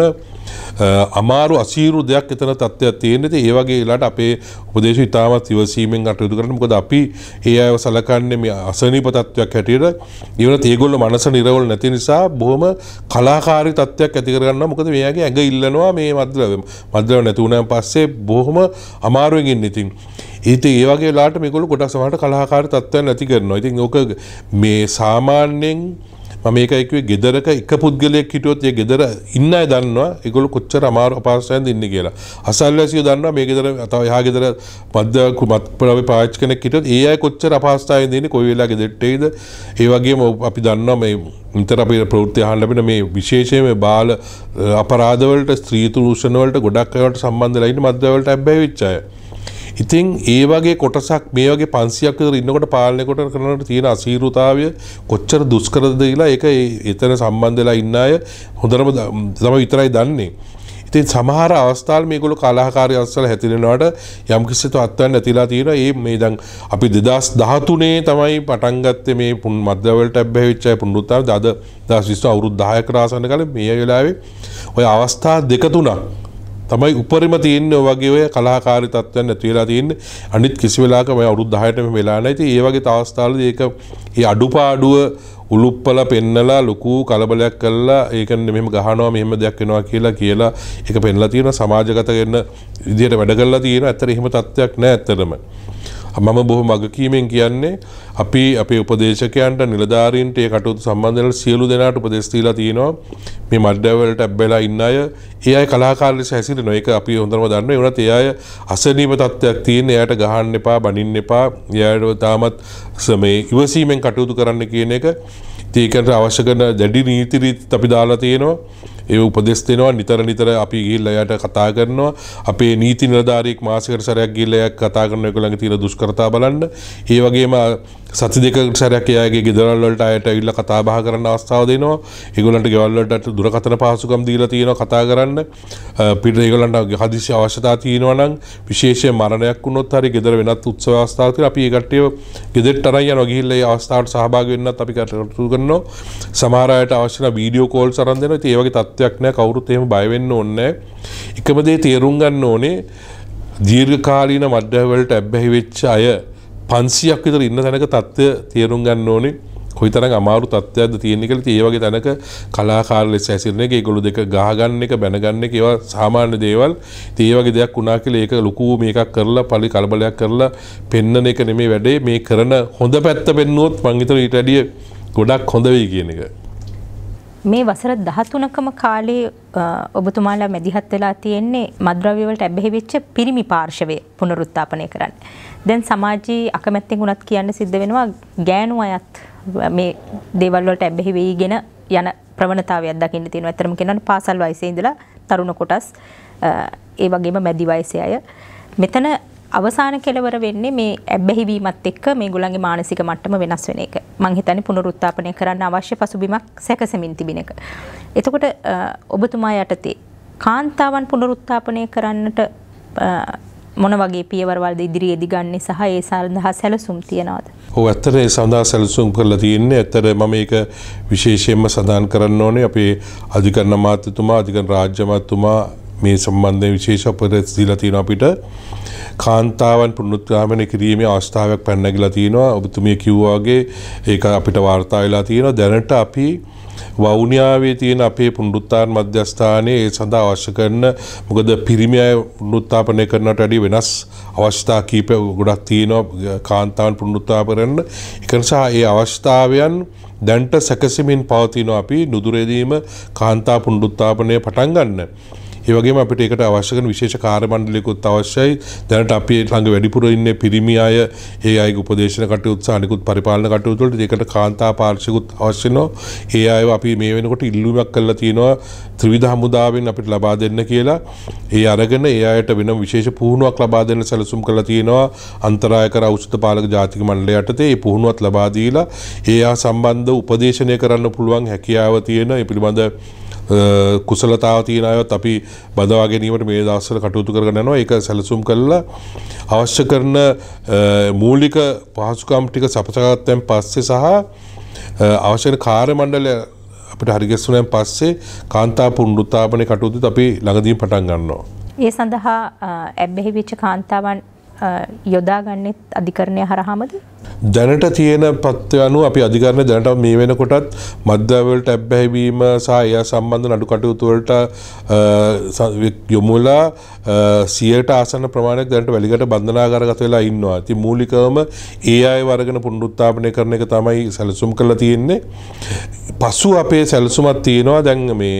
අමාරු අසීරු දෙයක් එතන තත්ත්වයක් තියෙන්නේ. ඒ වගේ වෙලාවට අපේ උපදේශය ඉතාමත් ඉවසීමෙන් කටයුතු කරන්න. මොකද අපි ඒ අයව සලකන්නේ මේ අසනීප තත්ත්වයක් හැටියට. ඒ වුණත් ඒගොල්ලෝ මනස නිරවුල් නැති නිසා බොහොම කලාකාරී තත්ත්වයක් ඇති කරගන්නවා. මොකද මෙයාගේ ඇඟ ඉල්ලනවා මේ මත්ද්‍රව්‍ය නැති වුණාන් පස්සේ බොහොම අමාරුවෙන් ඉන්නේ. ඉතින් ඒ වගේ වෙලාවට මේගොල්ලෝ ගොඩක් සමහරට කලාකාරී තත්ත්වයන් නැති කරනවා. ඉතින් ඕක මේ සාමාන්‍යයෙන් මම මේකයි කිව්වේ ගෙදරක එක පුද්ගලයෙක් හිටියොත් ඒ ගෙදර ඉන්න අය දන්නවා ඒගොල්ලෝ කොච්චර අමාරු අපහසුතාවයන්ද ඉන්නේ කියලා. අසල්වැසියෝ දන්නවා මේ ගෙදර තව එහා ගෙදර මත්ද්‍රව්‍ය පාවිච්චි කෙනෙක් හිටියොත් ඒ අය කොච්චර අපහසුතාවයන්ද ඉන්නේ කොයි වෙලාවක ගෙදරට එයිද. ඒ වගේම අපි දන්නවා මේ විතර අපේ ප්‍රවෘත්ති අහන්න ලැබෙන මේ විශේෂයෙන්ම බාල අපරාධ වලට ස්ත්‍රී දූෂණ වලට ගොඩක් අයට සම්බන්ධ වෙලා ඉන්නේ මත්ද්‍රව්‍ය වලට ඇබ්බැහි වෙච්ච අය. ඉතින් ඒ වගේ කොටසක් මේ වගේ 500ක් විතර ඉන්නකොට පාලනය කොට කරනකොට තියෙන අසීරුතාවය කොච්චර දුෂ්කරද කියලා ඒක එතන සම්බන්ධ වෙලා ඉන්න අය හොඳටම තමයි විතරයි දන්නේ. ඉතින් සමහර අවස්ථාවල මේගොල්ලෝ කලාකාරී අවස්ථාවල හැතිරෙනවට යම් කිසි තත්ත්වයක් නැතිලා තියෙනවා. මේ දැන් අපි 2013 තමයි පටන් ගත්තේ මේ මත්ද්‍රව්‍ය වලට ඇබ්බැහි වෙච්ච අය පුනරුත්ථාපනය. අද 2020 අවුරුදු 10කට ආසන්න කාලේ මේ වෙලාවේ ඔය අවස්ථා 2-3 තමයි උපරිම තියෙන්නේ වගේ ඔය කලාකාරී තත්ත්වයන් නැති වෙලා තියෙන්නේ. අනිත් කිසි වෙලාවක මම අවුරුදු 10ටම වෙලා නැහැ. ඉතින් ඒ වගේ අවස්ථාවලදී ඒක ඒ අඩුපාඩුව උලුප්පල පෙන්නලා ලොකු කලබලයක් කළා ඒක මෙහෙම ගහනවා මෙහෙම දෙයක් වෙනවා කියලා ඒක පෙන්නලා තියෙනවා සමාජගත වෙන විදියට වැඩ කරලා තියෙනවා. ඇත්තට එහෙම තත්ත්වයක් නැහැ ඇත්තටම. මම බොහොම වගකීමෙන් කියන්නේ අපි අපේ උපදේශකයන්ට නිලධාරීන්ට ඒ කටයුතු සම්බන්ධ වෙන සියලු දෙනාට උපදෙස් දීලා තියෙනවා. මේ මත්ද්‍රව්‍ය වලට ඇබ්බැලා ඉන්න අය ඒ අය කලාකාරී ලෙස හැසිරෙනවා. ඒක අපි හොඳටම දන්නවා. ඒ වුණත් ඒ අය අසනීප තත්ත්වයක් තියෙන. එයාට ගහන්න එපා, බනින්න එපා. එයාට තාමත් මේ ඉවසීමෙන් කටයුතු කරන්න කියන එක ඒකට අවශ්‍ය කරන දැඩි නීති රීති අපි දාලා තියෙනවා. ඒ උපදෙස් දෙනවා නිතර අපි ගිහිල්ලා එයාට කතා කරනවා. අපේ නීති නිලධාරියෙක් මාසෙකට සැරයක් ගිහිල්ලා එයාට කතා කරන ඒගොල්ලන්ගේ තියෙන දුෂ්කරතා බලන්න. ඒ වගේම සති දෙකකට සැරයක් එයාගේ ගෙදරවල වලට ආයට ඇවිල්ලා කතා බහ කරන්න අවස්ථාව දෙනවා. ඒගොල්ලන්ට ගෙවල් වලට දුරකථන පහසුකම් දීලා තියෙනවා කතා කරන්න. පිට ඒගොල්ලන්ට හදිසි අවශ්‍යතාව තියෙනවා නම් විශේෂයෙන් මරණයක් වුණොත් හරි ගෙදර වෙනත් උත්සව අවස්ථාවක් තියෙනවා. අපි ඒ කට්ටිය ගෙදරට අරන් යනවා. ගිහිල්ලා ඒ අවස්ථාවට සහභාගී වෙන්නත් අපි කටයුතු කරනවා. සමහර අයට අවශ්‍ය නැ වීඩියෝ කෝල්ස් අරන් දෙනවා. ඉතින් ඒ වගේ තත්ත්වයක් නෑ. කවුරුත් එහෙම බය වෙන්න ඕනේ නෑ. එකම දේ තේරුම් ගන්න ඕනේ දීර්ඝකාලීන මත්ද්‍රව්‍ය වලට ඇබ්බැහි වෙච්ච අය 500ක් විතර ඉන්න තැනක තත්ත්වය තේරුම් ගන්න ඕනේ. කොයිතරම් අමාරු තත්ත්වයක්ද තියෙන්නේ කියලා. ඉතින් ඒ වගේ තැනක කලාකාර ලෙස හැසිරෙන එක, ඒගොල්ලෝ දෙක ගහ ගන්න එක, බැන ගන්න එක ඒවා සාමාන්‍ය දේවල්. ඉතින් ඒ වගේ දෙයක් වුණා කියලා ඒක ලොකු මේකක් කරලා පළි කලබලයක් කරලා පෙන්නන එක නෙමෙයි වැඩේ. මේ කරන හොඳ පැත්ත පෙන්නුවොත් මං හිතන ඊට වැඩිය ගොඩක් හොඳ වෙයි කියන එක. මේ වසර 13කම කාලේ ඔබතුමාලා මැදිහත් වෙලා තියෙන්නේ මත්ද්‍රව්‍ය වලට ඇබ්බැහි වෙච්ච පිරිමි පාර්ශවය පුනරුත්ථාපනය කරන්න. දැන් සමාජයේ අකමැත්තෙන් උනත් කියන්න සිද්ධ වෙනවා ගෑනු අයත් මේ දේවල් වලට ඇබ්බැහි වෙයිගෙන යන ප්‍රවණතාවයක් දකින්න තියෙනවා. ඇත්තටම කියනවනේ පාසල් වයසේ ඉඳලා තරුණ කොටස් ඒ වගේම මැදි වයසේ අය මෙතන අවසාන කෙලවර වෙන්නේ මේ ඇබ්බැහි වීමත් එක්ක මේගොල්ලන්ගේ මානසික මට්ටම වෙනස් වෙන එක. මං හිතන්නේ පුනරුත්ථාපනය කරන්න අවශ්‍ය පසුබිමක් සැකසෙමින් තිබෙන එක. එතකොට ඔබතුමා යටතේ කාන්තාවන් පුනරුත්ථාපනය කරන්නට මොන වගේ පියවරවල්ද ඉදිරියේදී ගන්න සහ ඒ සඳහා සැලසුම් තියනවද? ඔව් ඇත්තට ඒ සඳහා සැලසුම් කරලා තියෙන්නේ. ඇත්තට මම මේක විශේෂයෙන්ම සඳහන් කරන්න ඕනේ අපේ අධිකරණ අමාත්‍යතුමා අධිකරණ රාජ්‍ය අමාත්‍යතුමා මේ සම්බන්ධයෙන් විශේෂ උපදෙස් දීලා තියෙනවා අපිට. කාන්තාවන් පුනරුත්ථාපනය කිරීමේ අවස්ථාවක් පැන නැගිලා තියෙනවා. ඔබතුමිය කිව්වා වගේ ඒක අපිට වාර්තා වෙලා තියෙනවා. දැනට අපි වවුනියාවේ තියෙන අපේ පුනරුත්ථාපන මධ්‍යස්ථානයේ ඒ සඳහා අවශ්‍ය කරන මොකද පිරිමි අය පුනරුත්ථාපනය කරනට වඩා වෙනස් අවස්ථා කීප ගොඩක් තියෙනවා කාන්තාවන් පුනරුත්ථාපනය කරන්න. ඒක නිසා ඒ අවස්ථාවයන් දැන්ට සැකසෙමින් පවතිනවා අපි නුදුරේදීම කාන්තා පුනරුත්ථාපනය පටන් ගන්න. ඒ වගේම අපිට ඒකට අවශ්‍ය කරන විශේෂ කාර්ය මණ්ඩලයකුත් අවශ්‍යයි. දැනට අපි ළඟ වැඩිපුර ඉන්නේ පිරිමි අය, ඒ අයගේ උපදේශන කටයුතු සහ අනිකුත් පරිපාලන කටයුතු වලට ඒකට කාන්තා පාර්ශ්විකුත් අවශ්‍ය වෙනවා. ඒ අයව අපි මේ වෙනකොට ඉල්ලුමක් කරලා තියෙනවා ත්‍රිවිධ හමුදාවෙන් අපිට ලබා දෙන්න කියලා. ඒ අරගෙන ඒ අයට වෙන විශේෂ පුහුණුවක් ලබා දෙන්න සැලසුම් කරලා තියෙනවා. අන්තරායකර ඖෂධ පාලක ජාතික මණ්ඩලය යටතේ ඒ පුහුණුවත් ලබා දීලා ඒ සම්බන්ධ උපදේශනය කරන්න පුළුවන් හැකියාව තියෙන ඒ පිළිබඳ කුසලතාව තියෙන අයත් අපි බදවා ගැනීමට මේ දවස්වල කටයුතු කරගෙන යනවා. ඒක සැලසුම් කළා අවශ්‍ය කරන මූලික පහසුකම් ටික සපසාගත්තෙන් පස්සේ සහ අවශ්‍ය කරන කාර්ය මණ්ඩලය අපිට හරිගස්සුණෙන් පස්සේ කාන්තා පුනරුත්ථාපනය කටයුතු අපි ළඟදීම පටන් ගන්නවා. ඒ සඳහා ඇබ්බැහි වෙච්ච කාන්තාවන් යොදාගන්නෙත් අධිකරණය හරහාමද? දැනට තියෙන පත්‍ය අනුව අපි අධිකරණය දැනට මේ වෙනකොටත් මධ්‍යවලට ඇබ්බැහි වීම සහ එය සම්බන්ධ නඩු කටයුතු වලට යොමුලා 100ට ආසන්න ප්‍රමාණයක් දැනට වැලිගට බන්ධනාගාරගත වෙලා ඉන්නවා. ඉතින් මූලිකවම ඒ අය වර්ගන පුනරුත්ථාපනය කරන එක තමයි සැලසුම් කරලා තියෙන්නේ. පසු අපේ සැලසුමක් තියෙනවා දැන් මේ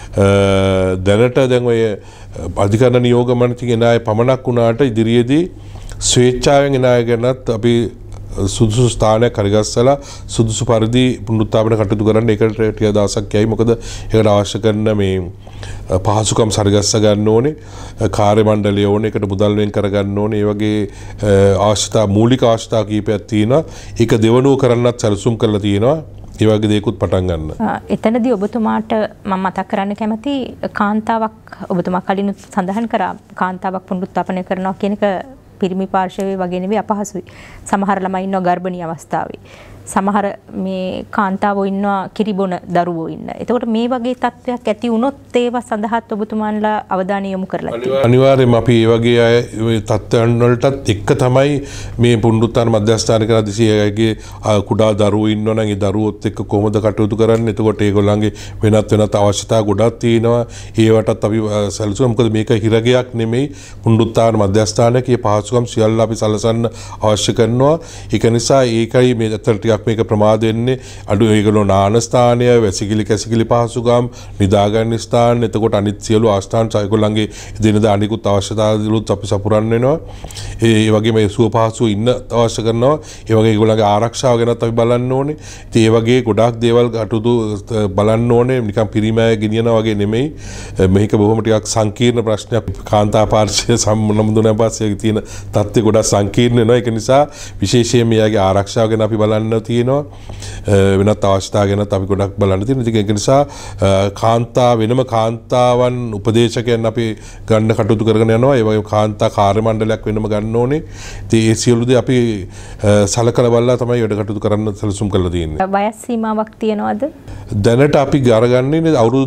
දැනට දැන් ඔය අධිකරණ නියෝග මණ්ඩලයේ එන අය පමණක් වුණාට ඉදිරියේදී ස්වේච්ඡාවෙන් එන අය ගැනත් අපි සුදුසු ස්ථානයක් හරිගස්සලා සුදුසු පරිදි පුනරුත්ථාපන කටයුතු කරන්න ඒකට ටික දවසක් යයි. මොකද ඒකට අවශ්‍ය කරන මේ පහසුකම් සරිගස්ස ගන්න ඕනේ, කාර්ය මණ්ඩලය ඕනේ, ඒකට මුදල් වෙන් කර ගන්න ඕනේ. ඒ වගේ අවශ්‍යතා මූලික අවශ්‍යතා කීපයක් තියෙනවා. ඒක දෙවනුව කරන්නත් සැලසුම් කරලා තියෙනවා. ඒ වගේ දේකුත් පටන් ගන්න. එතනදී ඔබතුමාට මම මතක් කරන්න කැමති කාන්තාවක් ඔබතුමා කලින් සඳහන් කරා කාන්තාවක් පුනරුත්ථාපනය කරනවා කියන එක පිරිමි පාර්ශවයේ වගේ නෙවෙයි අපහසුයි. සමහර ළමයි ඉන්නවා ගර්භණී අවස්ථාවේ. සමහර මේ කාන්තාවෝ ඉන්නවා කිරිබොන දරුවෝ ඉන්න. එතකොට මේ වගේ තත්ත්වයක් ඇති වුණොත් ඒවා සඳහාත් ඔබතුමාන්ලා අවධානය යොමු කරලා තියෙනවා. අනිවාර්යයෙන්ම අපි මේ වගේ අය තත්ත්වයන් වලටත් එක්ක තමයි මේ පුනරුත්ථාපන මධ්‍යස්ථාන කරලා දිසියගේ කුඩා දරුවෝ ඉන්නවා නම් ඒ දරුවොත් එක්ක කොහොමද කටයුතු කරන්නේ? එතකොට ඒගොල්ලන්ගේ වෙනත් අවශ්‍යතා ගොඩක් තියෙනවා. ඒවටත් අපි සැලසුම් මොකද මේක හිරගයක් නෙමෙයි පුනරුත්ථාපන මධ්‍යස්ථානයේ පහසුකම් සියල්ල අපි සලසන්න අවශ්‍ය කරනවා. ඒක නිසා ඒකයි මේ ටිකක් මේක ප්‍රමාද වෙන්නේ. අඩු ඒගොල්ලෝ නාන ස්ථානය, වැසිකිලි කැසිකිලි පහසුකම්, නිදාගන්න ස්ථාන, එතකොට අනිත් සියලු ආස්ථාන ඒගොල්ලන්ගේ දිනදා අනිකුත් අවශ්‍යතාවලුත් අපි සපුරන්න වෙනවා. ඒ වගේම සුව පහසුව ඉන්න අවශ්‍ය කරනවා. ඒ වගේ ඒගොල්ලන්ගේ ආරක්ෂාව ගැනත් අපි බලන්න ඕනේ. ඉතින් ඒ වගේ ගොඩාක් දේවල් අටුදු බලන්න ඕනේ. නිකන් පිරිමැය ගෙනියනවා වගේ නෙමෙයි. මේක බොහොම ටිකක් සංකීර්ණ ප්‍රශ්නයක්. කාන්තා පාර්ශ්වය සම්මුදුන පස්සේ තියෙන තත්ත්වය ගොඩක් සංකීර්ණ වෙනවා. ඒක නිසා විශේෂයෙන් මෙයාගේ ආරක්ෂාව ගැන අපි බලන්න තියෙනවා. වෙනත් අවස්ථා ගැනත් අපි ගොඩක් බලන්න තියෙනවා. ඉතින් ඒක නිසා කාන්තා වෙනම කාන්තාවන් උපදේශකයන් අපි ගන්න කටයුතු කරගෙන යනවා. ඒ වගේම කාන්තා කාර්ය මණ්ඩලයක් වෙනම ගන්න ඕනේ. ඉතින් ඒ සියලු දේ අපි සලකලා බලලා තමයි වැඩ කටයුතු කරන්න සැලසුම් කරලා තියෙන්නේ. වයස් සීමාවක් තියනවද? දැනට අපි ගරගන්නේ අවුරුදු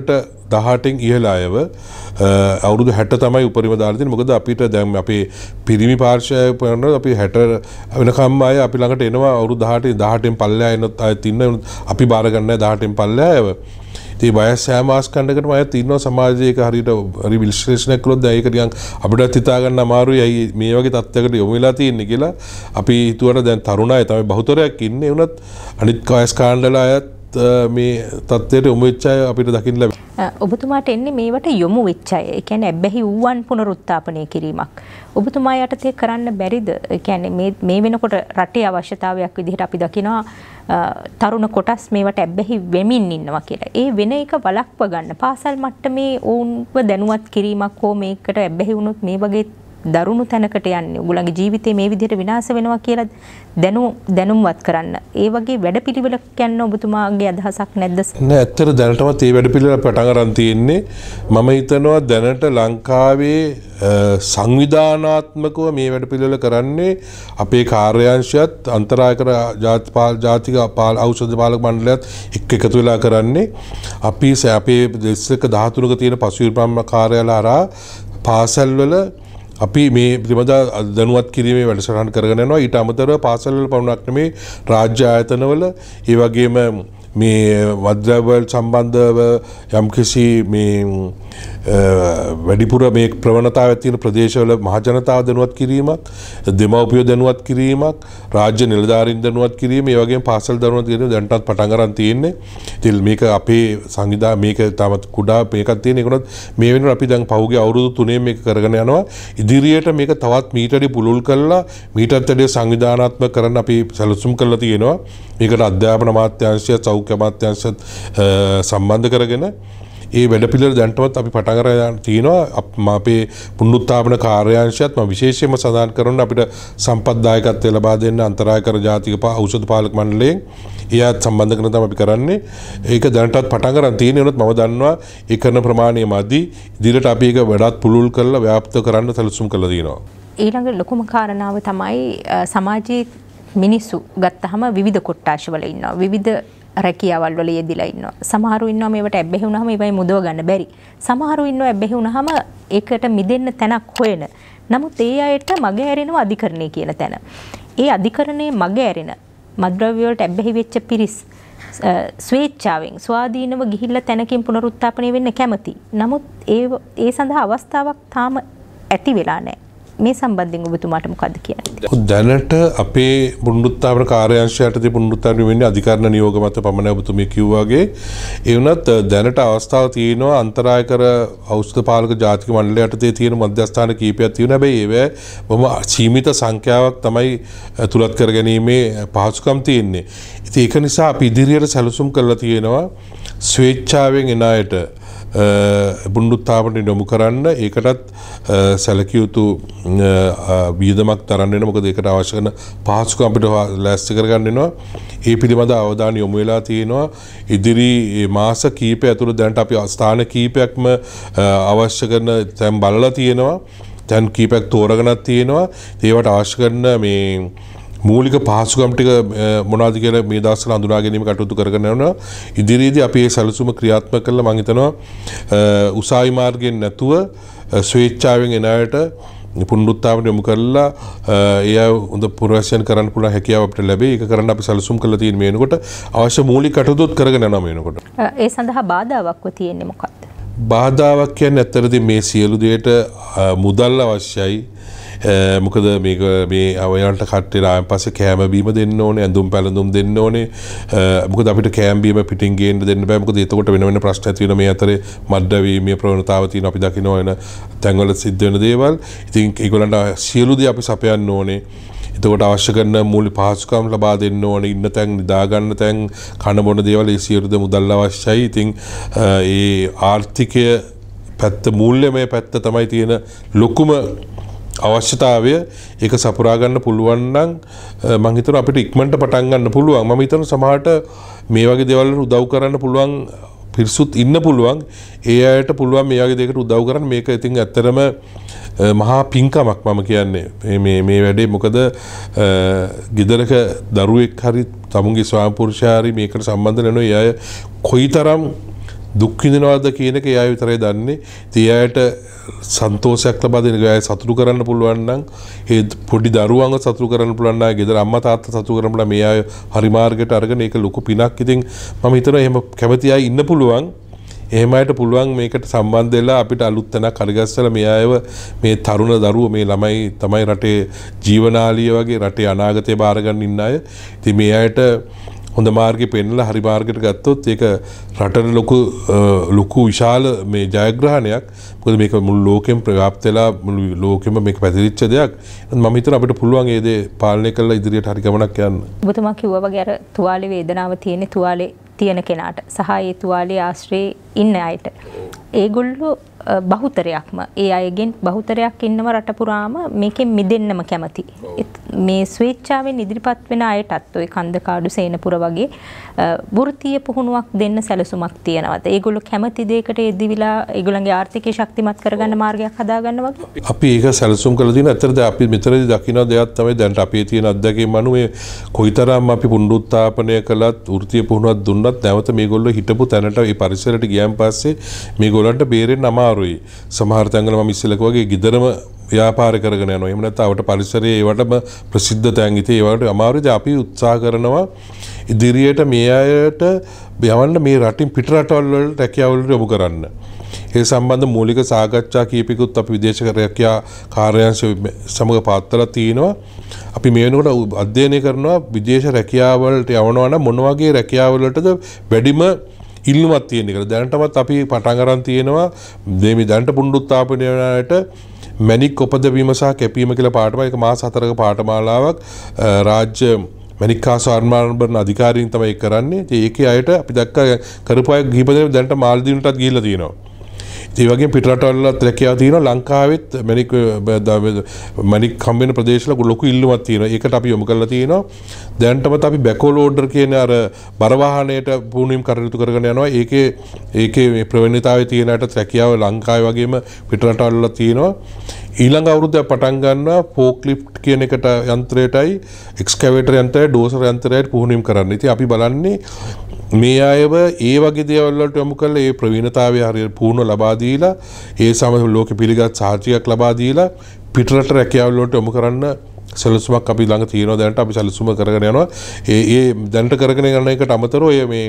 18න් ඉහළ අයව අවුරුදු 60 තමයි උපරිම දාලා තියෙන්නේ. මොකද අපිට දැන් අපේ පිරිමි පාර්ශ්වය කරනකොට අපි 60 වෙනකම් අය අපි ළඟට එනවා අවුරුදු 18න් පල්ලෙහා එනත් අයත් ඉන්න අපි බාර ගන්න 18න් පල්ලෙහා අයව. ඉතින් වයස් හැම මාස කණ්ඩකටම අයත් ඉන්නවා සමාජයක හරියට හරි විශ්ලේෂණයක් කළොත් දැන් ඒක නිකන් අපිටත් හිතා ගන්න අමාරුයි. ඇයි මේ වගේ තත්ත්වයකට යොමු වෙලා තියෙන්නේ කියලා. අපි හිතුවට දැන් තරුණ අය තමයි බහුතරයක් ඉන්නේ. වුණත් අනිත් වයස් කාණ්ඩල අයත් මේ තත්ත්වයට යොමු වෙච්ච අය අපිට දකින්න ලැබෙනවා. ඔබතුමාට එන්නේ මේවට යොමු වෙච්ච අය. ඒ කියන්නේ ඇබ්බැහි වූවන් පුනරුත්ථාපනය කිරීමක්. ඔබතුමා යටතේ කරන්න බැරිද? ඒ කියන්නේ මේ වෙනකොට රටේ අවශ්‍යතාවයක් විදිහට අපි දකිනවා තරුණ කොටස් මේවට ඇබ්බැහි වෙමින් ඉන්නවා කියලා. ඒ වෙන එක වළක්ව ගන්න පාසල් මට්ටමේ ඔවුන්ව දැනුවත් කිරීමක් හෝ මේකට ඇබ්බැහි වුණොත් මේ වගේ දරුණු තැනකට යන්නේ. ඔයගොල්ලන්ගේ ජීවිතේ මේ විදිහට විනාශ වෙනවා කියලා දැනුම්වත් කරන්න. ඒ වගේ වැඩපිළිවෙලක් යන්න ඔබතුමාගේ අදහසක් නැද්ද? නෑ, ඇත්තට දැනටමත් මේ වැඩපිළිවෙල පටන් ගන්න තියෙන්නේ. මම හිතනවා දැනට ලංකාවේ සංවිධානාත්මකව මේ වැඩපිළිවෙල කරන්නේ අපේ කාර්යාංශයත් අන්තරායකර ජාතික ඖෂධ පාලක මණ්ඩලයත් එකතු වෙලා කරන්නේ. අපි අපේ දෙස්ක 13ක තියෙන පසුබිම් කාර්යාල හරහා පාසල්වල අපි මේ පිළිබඳ දැනුවත් කිරීමේ වැඩසටහන් කරගෙන යනවා. ඊට අමතරව පාසල්වල පමණක් නෙමෙයි රාජ්‍ය ආයතනවල ඒ වගේම මේ මද්ද්‍රව්‍ය සම්බන්ධව යම්කිසි මේ වැඩිපුර මේ ප්‍රවණතාවක් තියෙන ප්‍රදේශවල මහජනතාව දැනුවත් කිරීමක්, දෙමව්පියෝ දැනුවත් කිරීමක්, රාජ්‍ය නිලධාරීන් දැනුවත් කිරීම, ඒ වගේම පාසල් දැනුවත් කිරීම දැන්ටත් පටන් ගන්න තියෙන්නේ. ඉතින් මේක අපේ සංවිධානය මේක තාමත් කුඩා මේකක් තියෙන. ඒකනොත් මේ වෙනකොට අපි දැන් පහුගිය අවුරුදු 3 මේක කරගෙන යනවා. ඉදිරියට මේක තවත් මීටරි පුළුල් කරලා මීටත් වැඩි සංවිධානාත්මක කරන්න අපි සැලසුම් කරලා තියෙනවා. මේකට අධ්‍යාපන අමාත්‍යාංශය, සෞඛ්‍ය අමාත්‍යාංශය සම්බන්ධ කරගෙන ඒ වැඩපිළිවෙල දැන්ටමත් අපි පටන් ගන්න තියෙනවා. අපේ පුනරුත්ථාපන කාර්යාංශයත් මම විශේෂයෙන්ම සඳහන් කරනවා අපිට සම්පත්දායකත්වය ලබා දෙන්න අන්තරායකර ජාතික ඖෂධ පාලක මණ්ඩලයෙන් එයාත් සම්බන්ධ කරන තමයි අපි කරන්නේ. ඒක දැනටත් පටන් ගන්න තියෙන උනොත් මම දන්නවා ඒ කරන ප්‍රමාණය මදි. ඉදිරියට අපි ඒක වඩාත් පුළුල් කරලා ව්‍යාප්ත කරන්න සැලසුම් කරලා තියෙනවා. ඊළඟ ලොකුම කාරණාව තමයි සමාජයේ මිනිස්සු ගත්තහම විවිධ කොට්ටාශවල ඉන්නවා. විවිධ රැකියාවල් වල යෙදිලා ඉන්නවා. සමහරු ඉන්නවා මේවට ඇබ්බැහි වුණාම ඒවයි මුදව ගන්න බැරි. සමහරු ඉන්නවා ඇබ්බැහි වුණාම ඒකට මිදෙන්න තැනක් හොයන. නමුත් ඒ අයට මග ඇරෙනවා අධිකරණය කියන තැන. ඒ අධිකරණයේ මග ඇරෙන මත්ද්‍රව්‍ය වලට ඇබ්බැහි වෙච්ච පිරිස් ස්වේච්ඡාවෙන් ස්වාධීනව ගිහිල්ලා තැනකින් පුනරුත්ථාපනය වෙන්න කැමති. නමුත් ඒ සඳහා අවස්ථාවක් තාම ඇති වෙලා නැහැ. මේ සම්බන්ධයෙන් ඔබතුමාට මොකද්ද කියන්නේ? දැනට අපේ පුනරුත්ථාපන කාර්යාංශයට දී පුනරුත්ථාපන වෙන්නේ අධිකරණ නියෝග මත පමණයි ඔබතුමී කිව්වා වගේ. ඒ වුණත් දැනට අවස්ථාව තියෙනවා අන්තරායකර ඖෂධ පාලක ජාතික මණ්ඩලයට තියෙන මධ්‍යස්ථාන කීපයක් තියෙනවා. හැබැයි ඒවා බොහොම සීමිත සංඛ්‍යාවක් තමයි තුලත් කරගැනීමේ පහසුකම් තියෙන්නේ. ඉතින් ඒක නිසා අපි ඉදිරියට සැලසුම් කරලා තියෙනවා ස්වේච්ඡාවෙන් එන අයට පුනරුත්ථාපනය යොමු කරන්න. ඒකටත් සැලකිය යුතු වියදමක් තරන්න වෙනවා. මොකද ඒකට අවශ්‍ය කරන පහසුකම් අපිට ලෑස්ති කරගන්න වෙනවා. ඒ පිළිබඳ අවධානය යොමු වෙලා තියෙනවා. ඉදිරි මාස කීපය ඇතුළත දැනට අපි ස්ථාන කීපයක්ම අවශ්‍ය කරන තැන් බලලා තියෙනවා. තැන් කීපයක් තෝරගෙනත් තියෙනවා. ඒවට අවශ්‍ය කරන මේ මූලික පහසුකම් ටික මොනවද කියලා මේ දවස්වල හඳුනා ගැනීම කටයුතු කරගෙන යනවා. ඉදිරියේදී අපි මේ සැලසුම ක්‍රියාත්මක කළා. මම හිතනවා උසාවි මාර්ගයෙන් නැතුව ස්වේච්ඡාවෙන් එන අයට පුනරුත්ථාපන යොමු කරලා ඒ හොඳ පුරවැසියන් කරන්න පුළුවන් හැකියාව අපිට ලැබෙයි. ඒක කරන්න අපි සැලසුම් කරලා තියෙන මේ වෙනකොට අවශ්‍ය මූලික කටයුතුත් කරගෙන යනවා මේ වෙනකොට. ඒ සඳහා බාධාවක්ව තියෙන්නේ මොකක්ද? බාධාවක් කියන්නේ ඇත්තටම මේ සියලු දේට මුදල් අවශ්‍යයි. මොකද මේක මේ අවයන්ට කට්ටියට ආයන් පස්සේ කෑම බීම දෙන්න ඕනේ, ඇඳුම් පැළඳුම් දෙන්න ඕනේ. මොකද අපිට කෑම බීම පිටින් ගේන්න දෙන්න බෑ. මොකද එතකොට වෙන වෙන ප්‍රශ්න ඇති වෙනවා. මේ අතරේ මද්ද්‍රව්‍යමය ප්‍රවණතාව තියෙනවා. අපි දකිනවා වෙන තැන්වල සිද්ධ වෙන දේවල්. ඉතින් ඒගොල්ලන්ට සියලු දේ අපි සපයන්න ඕනේ. එතකොට අවශ්‍ය කරන මූලික පහසුකම් ලබා දෙන්න ඕනේ. ඉන්න තැන්, නිදා ගන්න තැන්, කන බොන දේවල් ඒ සියලු දේ මුදල් අවශ්‍යයි. ඉතින් ඒ ආර්ථිකය පැත්ත, මූල්‍යමය පැත්ත තමයි තියෙන ලොකුම අවශ්‍යතාවය. ඒක සපුරා ගන්න පුළුවන් නම් මම හිතනවා අපිට ඉක්මනට පටන් ගන්න පුළුවන්. මම හිතනවා සමහරට මේ වගේ දේවල් උදව් කරන්න පුළුවන් පිරිසුත් ඉන්න පුළුවන්. ඒ අයට පුළුවන් මේ වගේ දෙයකට උදව් කරන්න. මේක ඉතින් ඇත්තටම මහා පිංකමක් මම කියන්නේ මේ වැඩේ. මොකද ගෙදරක දරුවෙක් හරි තමුන්ගේ ස්වාමි පුරුෂයා හරි මේකට සම්බන්ධ වෙනවා. ඒ අය කොයිතරම් දුක් විඳිනවද කියන එක ඒ අය විතරයි දන්නේ. ඒ අයට සන්තෝෂයක් ලබා දෙන ගාය සතුටු කරන්න පුළුවන් නම්, ඒ පොඩි දරුවන්ව සතුටු කරන්න පුළුවන් නම්, ගෙදර අම්මා තාත්තා සතුටු කරන්න පුළුවන් මේ අය හරි මාර්ගයට අරගෙන ඒක ලොකු පිනක්. ඉතින් මම හිතනවා එහෙම කැමති අය ඉන්න පුළුවන්. එහෙම අයට පුළුවන් මේකට සම්බන්ධ වෙලා අපිට අලුත් තැනක් හරිගස්සලා මේ අයව, මේ තරුණ දරුවෝ, මේ ළමයි තමයි රටේ ජීවනාලිය වගේ රටේ අනාගතය බාර ගන්න ඉන්න අය. ඉතින් මේ අයට හොඳ මාර්ගෙ පෙන්නලා හරි මාර්ගයට ගත්තොත් ඒක රටට ලොකු විශාල මේ ජයග්‍රහණයක්. මොකද මේක මුළු ලෝකෙම ප්‍රව්‍යාප්ත වෙලා මුළු ලෝකෙම මේක පැතිරිච්ච දෙයක්. මම හිතනවා අපිට පුළුවන් ඒ දේ පාලනය කරලා ඉදිරියට හරි ගමනක් යන්න. ඔබතුමා කිව්වා වගේ අර තුවාලේ වේදනාව තියෙන තුවාලේ තියෙන කෙනාට සහ ඒ තුවාලේ ආශ්‍රයේ ඉන්න අයට ඒගොල්ලෝ බහුතරයක්ම ඒ අයගෙන් බහුතරයක් ඉන්නව රට පුරාම මේකෙන් මිදෙන්නම කැමති. මේ ස්වේච්ඡාවෙන් ඉදිරිපත් වෙන අයටත් ওই කන්දකාඩු සේනපුර වගේ වෘත්තීය පුහුණුවක් දෙන්න සැලසුමක් තියෙනවාද? ඒගොල්ලෝ කැමති දෙයකට යෙදිවිලා ඒගොල්ලන්ගේ ආර්ථිකය ශක්තිමත් කරගන්න මාර්ගයක් හදාගන්න වගේ. අපි ඒක සැලසුම් කරලා තියෙන ඇත්තටද අපි මෙතනදී දකින්න දෙයක් තමයි දැන් අපේ තියෙන අත්දැකීම් අනුව මේ කොයිතරම් අපි පුනරුත්ථාපනය කළත් වෘත්තීය පුහුණුවක් දුන්නත් නැවත මේගොල්ලෝ හිටපු තැනට ඒ පරිසරයට ගියන් පස්සේ මේගොල්ලන්ට බේරෙන්න අමාරුයි. සමහර තැන්වල මම ඉස්සෙල්ලා වගේ ගෙදරම ව්‍යාපාර කරගෙන යනවා. එහෙම නැත්නම් අවට පරිසරයේ ඒවටම ප්‍රසිද්ධ තැන් ඉතින් ඒවට අමාරුයි. අපි උත්සාහ කරනවා ඉදිරියට මේ අයට යවන්න මේ රටින් පිට රටවල් වල රැකියාවලට යොමු කරන්න. ඒ සම්බන්ධ මූලික සාකච්ඡා කීපයකුත් අපි විදේශ රැකියා කාර්යාංශ සමග පාත්තලා තිනවා. අපි මේ වෙනකොට අධ්‍යයනය කරනවා විදේශ රැකියාවලට යවනවා නම් මොන වගේ රැකියාවලටද වැඩිම ඉල්ලුමක් තියෙන කියලා. දැනටමත් අපි පටන් අරන් තියෙනවා මේ දැනට පුනරුත්ථාපනයට මැණික් උපදවීම සහ කැපීම කියලා පාඨම එක මාස 4ක පාඨමාලාවක් රාජ්‍ය මැණික් හා ස්වර්ණාභරණ අධිකාරීන් තමයි කරන්නේ. ඉතින් ඒකේ අයට අපි දැක්ක කරපු අය කිහිප දෙනෙක් දැනට මාල්දීවටත් ගිහිල්ලා තියෙනවා. ඒ වගේම පිටරටවලත් රැකියාව තියෙනවා. ලංකාවෙත් මැණික් හම්බ වෙන ප්‍රදේශවල ලොකු ඉල්ලුමක් තියෙනවා. ඒකට අපි යොමු කරලා තියෙනවා. දැනටමත් අපි බැකෝල් ඕඩර් කියන අර බර වාහනයට පුහුණුවීම් කටයුතු කරගෙන යනවා. ඒකේ මේ ප්‍රවණතාවය තියෙන අයට රැකියාව ලංකාවේ වගේම පිටරටවල තියෙනවා. ඊළඟ අවුරුද්ද පටන් ගන්නවා ෆෝක්ලිෆ්ට් කියන එකට යන්ත්‍රයටයි එක්ස්කැවේටර් යන්ත්‍රයයි ඩෝසර් යන්ත්‍රයයි පුහුණුවීම් කරන්න. ඉතින් අපි බලන්නේ මේ අයව ඒ වගේ දේවල් වලට යොමු කරලා ඒ ප්‍රවීණතාවය හරියට පුහුණුව ලබා දීලා ඒ සමග ලෝක පිළිගත් සාහිත්‍යයක් ලබා දීලා පිටරට රැකියාවල් වලට යොමු කරන්න සැලසුමක් අපි ළඟ තියෙනවා. දැනට අපි සැලසුම කරගෙන යනවා. ඒ දැනට කරගෙන යන එකට අමතරව මේ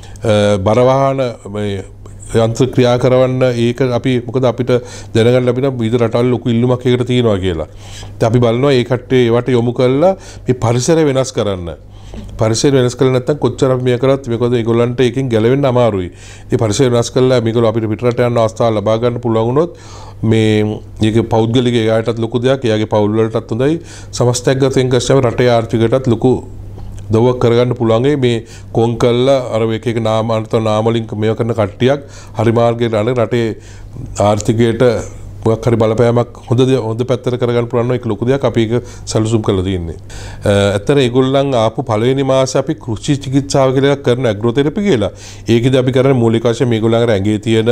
බර වාහන මේ යන්ත්‍ර ක්‍රියා කරවන්න ඒක අපි මොකද අපිට දැනගන්න ලැබෙන විවිධ රටවල් ලොකු ඉල්ලුමක් ඒකට තියෙනවා කියලා. ඉතින් අපි බලනවා ඒ කට්ටිය ඒවට යොමු කරලා මේ පරිසරය වෙනස් කරන්න. පරිසරය වෙනස් කළා නැත්නම් කොච්චර අපි මේ කරත් මේකද ඒගොල්ලන්ට එකකින් ගැලවෙන්න අමාරුයි. ඉතින් පරිසරය වෙනස් කළා මේගොල්ලෝ අපිට පිටරට යන අවස්ථාව ලබා ගන්න පුළුවන් වුණොත් මේ මේක පෞද්ගලික එයාටත් ලොකු දෙයක්, එයාගේ පවුල් වලටත් හොඳයි. සමස්තයක් ගතෙන් කස්සම රටේ ආර්ථිකයටත් ලොකු දවවක් කරගන්න පුළුවන්. මේ කොන් කළා අර එක නාමාන්ත නාමලින් මේව කරන කට්ටියක් හරි මාර්ගයට අනේ රටේ ආර්ථිකයට මොකක් හරි බලපෑමක් හොඳ පැත්තට කරගන්න පුළුවන් එක ලොකු දෙයක් අපි ඒක සැලසුම් කරලා තියෙන්නේ. ඇත්තට ඒගොල්ලන් ආපු පළවෙනි මාසේ අපි කෘෂි චිකිත්සාව කියලා කරන ඇග්‍රෝതെරපි කියලා. ඒකෙදි අපි කරන්නේ මූලික වශයෙන් මේගොල්ලන්ගේ ඇඟේ තියෙන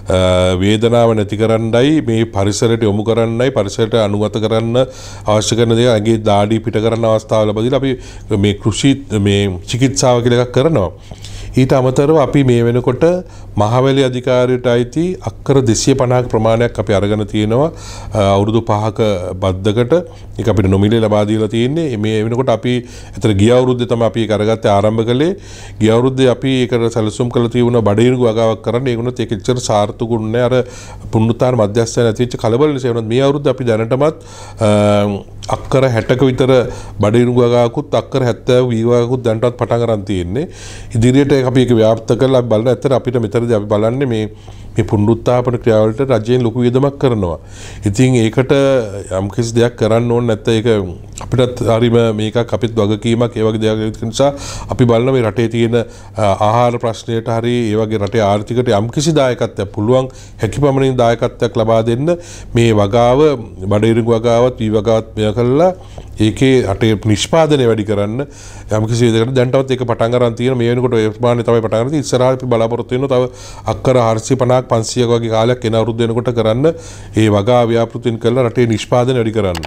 වේදනාව නැති කරන්නයි මේ පරිසරයට යොමු කරන්නයි පරිසරයට අනුගත කරන්න අවශ්‍ය කරන දේ ඇඟේ දාඩි පිට කරන අවස්ථාව ලැබදීලා අපි මේ කෘෂි මේ චිකිත්සාව කියලා එකක් කරනවා. ඊට අමතරව අපි මේ වෙනකොට මහවැලි අධිකාරියට අයිති අක්කර 250ක ප්‍රමාණයක් අපි අරගෙන තියෙනවා අවුරුදු 5ක බද්දකට. ඒක අපිට නොමිලේ ලබා දීලා තියෙන්නේ. මේ වෙනකොට අපි අතර ගිය අවුරුද්දේ තමයි අපි ඒක අරගත්තේ ආරම්භ කළේ. ගිය අවුරුද්දේ අපි ඒකට සැලසුම් කළ තියුණා බඩේරුග වගාවක් කරන්න. ඒකුණත් ඒක එච්චර සාර්ථකුුනේ නැහැ. අර පුනරුත්ථාන මධ්‍යස්ථාන නැතිවෙච්ච කලබල නිසා වුණත් මේ අවුරුද්දේ අපි දැනටමත් අක්කර 60ක විතර බඩේරුග වගාවකුත් අක්කර 70 වගාවකුත් දැනටත් පටන් ගන්න තියෙන්නේ. ඉදිරියට අපි ඒක ව්‍යාප්ත කරලා බලන ඇත්තට අපිට මෙතනදී අපි බලන්නේ මේ පුනරුත්ථාපන ක්‍රියාවලට රජයෙන් ලොකු වියදමක් කරනවා. ඉතින් ඒකට යම් කිසි දෙයක් කරන්න ඕනේ නැත්නම් ඒක අපිටත් හරිම මේකක් අපිත් වගකීමක් ඒ වගේ දෙයක් නිසා අපි බලන මේ රටේ තියෙන ආහාර ප්‍රශ්නයට හරි ඒ වගේ රටේ ආර්ථිකයට යම් කිසි දායකත්වයක් පුළුවන් හැකියපමණින් දායකත්වයක් ලබා දෙන්න මේ වගාව බඩේරුග වගාවත් වී වගාවත් මෙය කළා ඒකේ රටේ නිෂ්පාදනය වැඩි කරන්න යම් කිසි විදිහකට දැන්ටවත් ඒක පටන් ගන්න තියෙන මේ වෙනකොට ඒ ප්‍රමාණය තමයි පටන් ගන්න. ඉස්සරහට අපි බලාපොරොත්තු වෙනවා තව අක්කර 450ක් 500ක වගේ කාලයක් එන අවුරුද්ද වෙනකොට කරන්න ඒ වගා ව්‍යාපෘතින් කරලා රටේ නිෂ්පාදනය වැඩි කරන්න.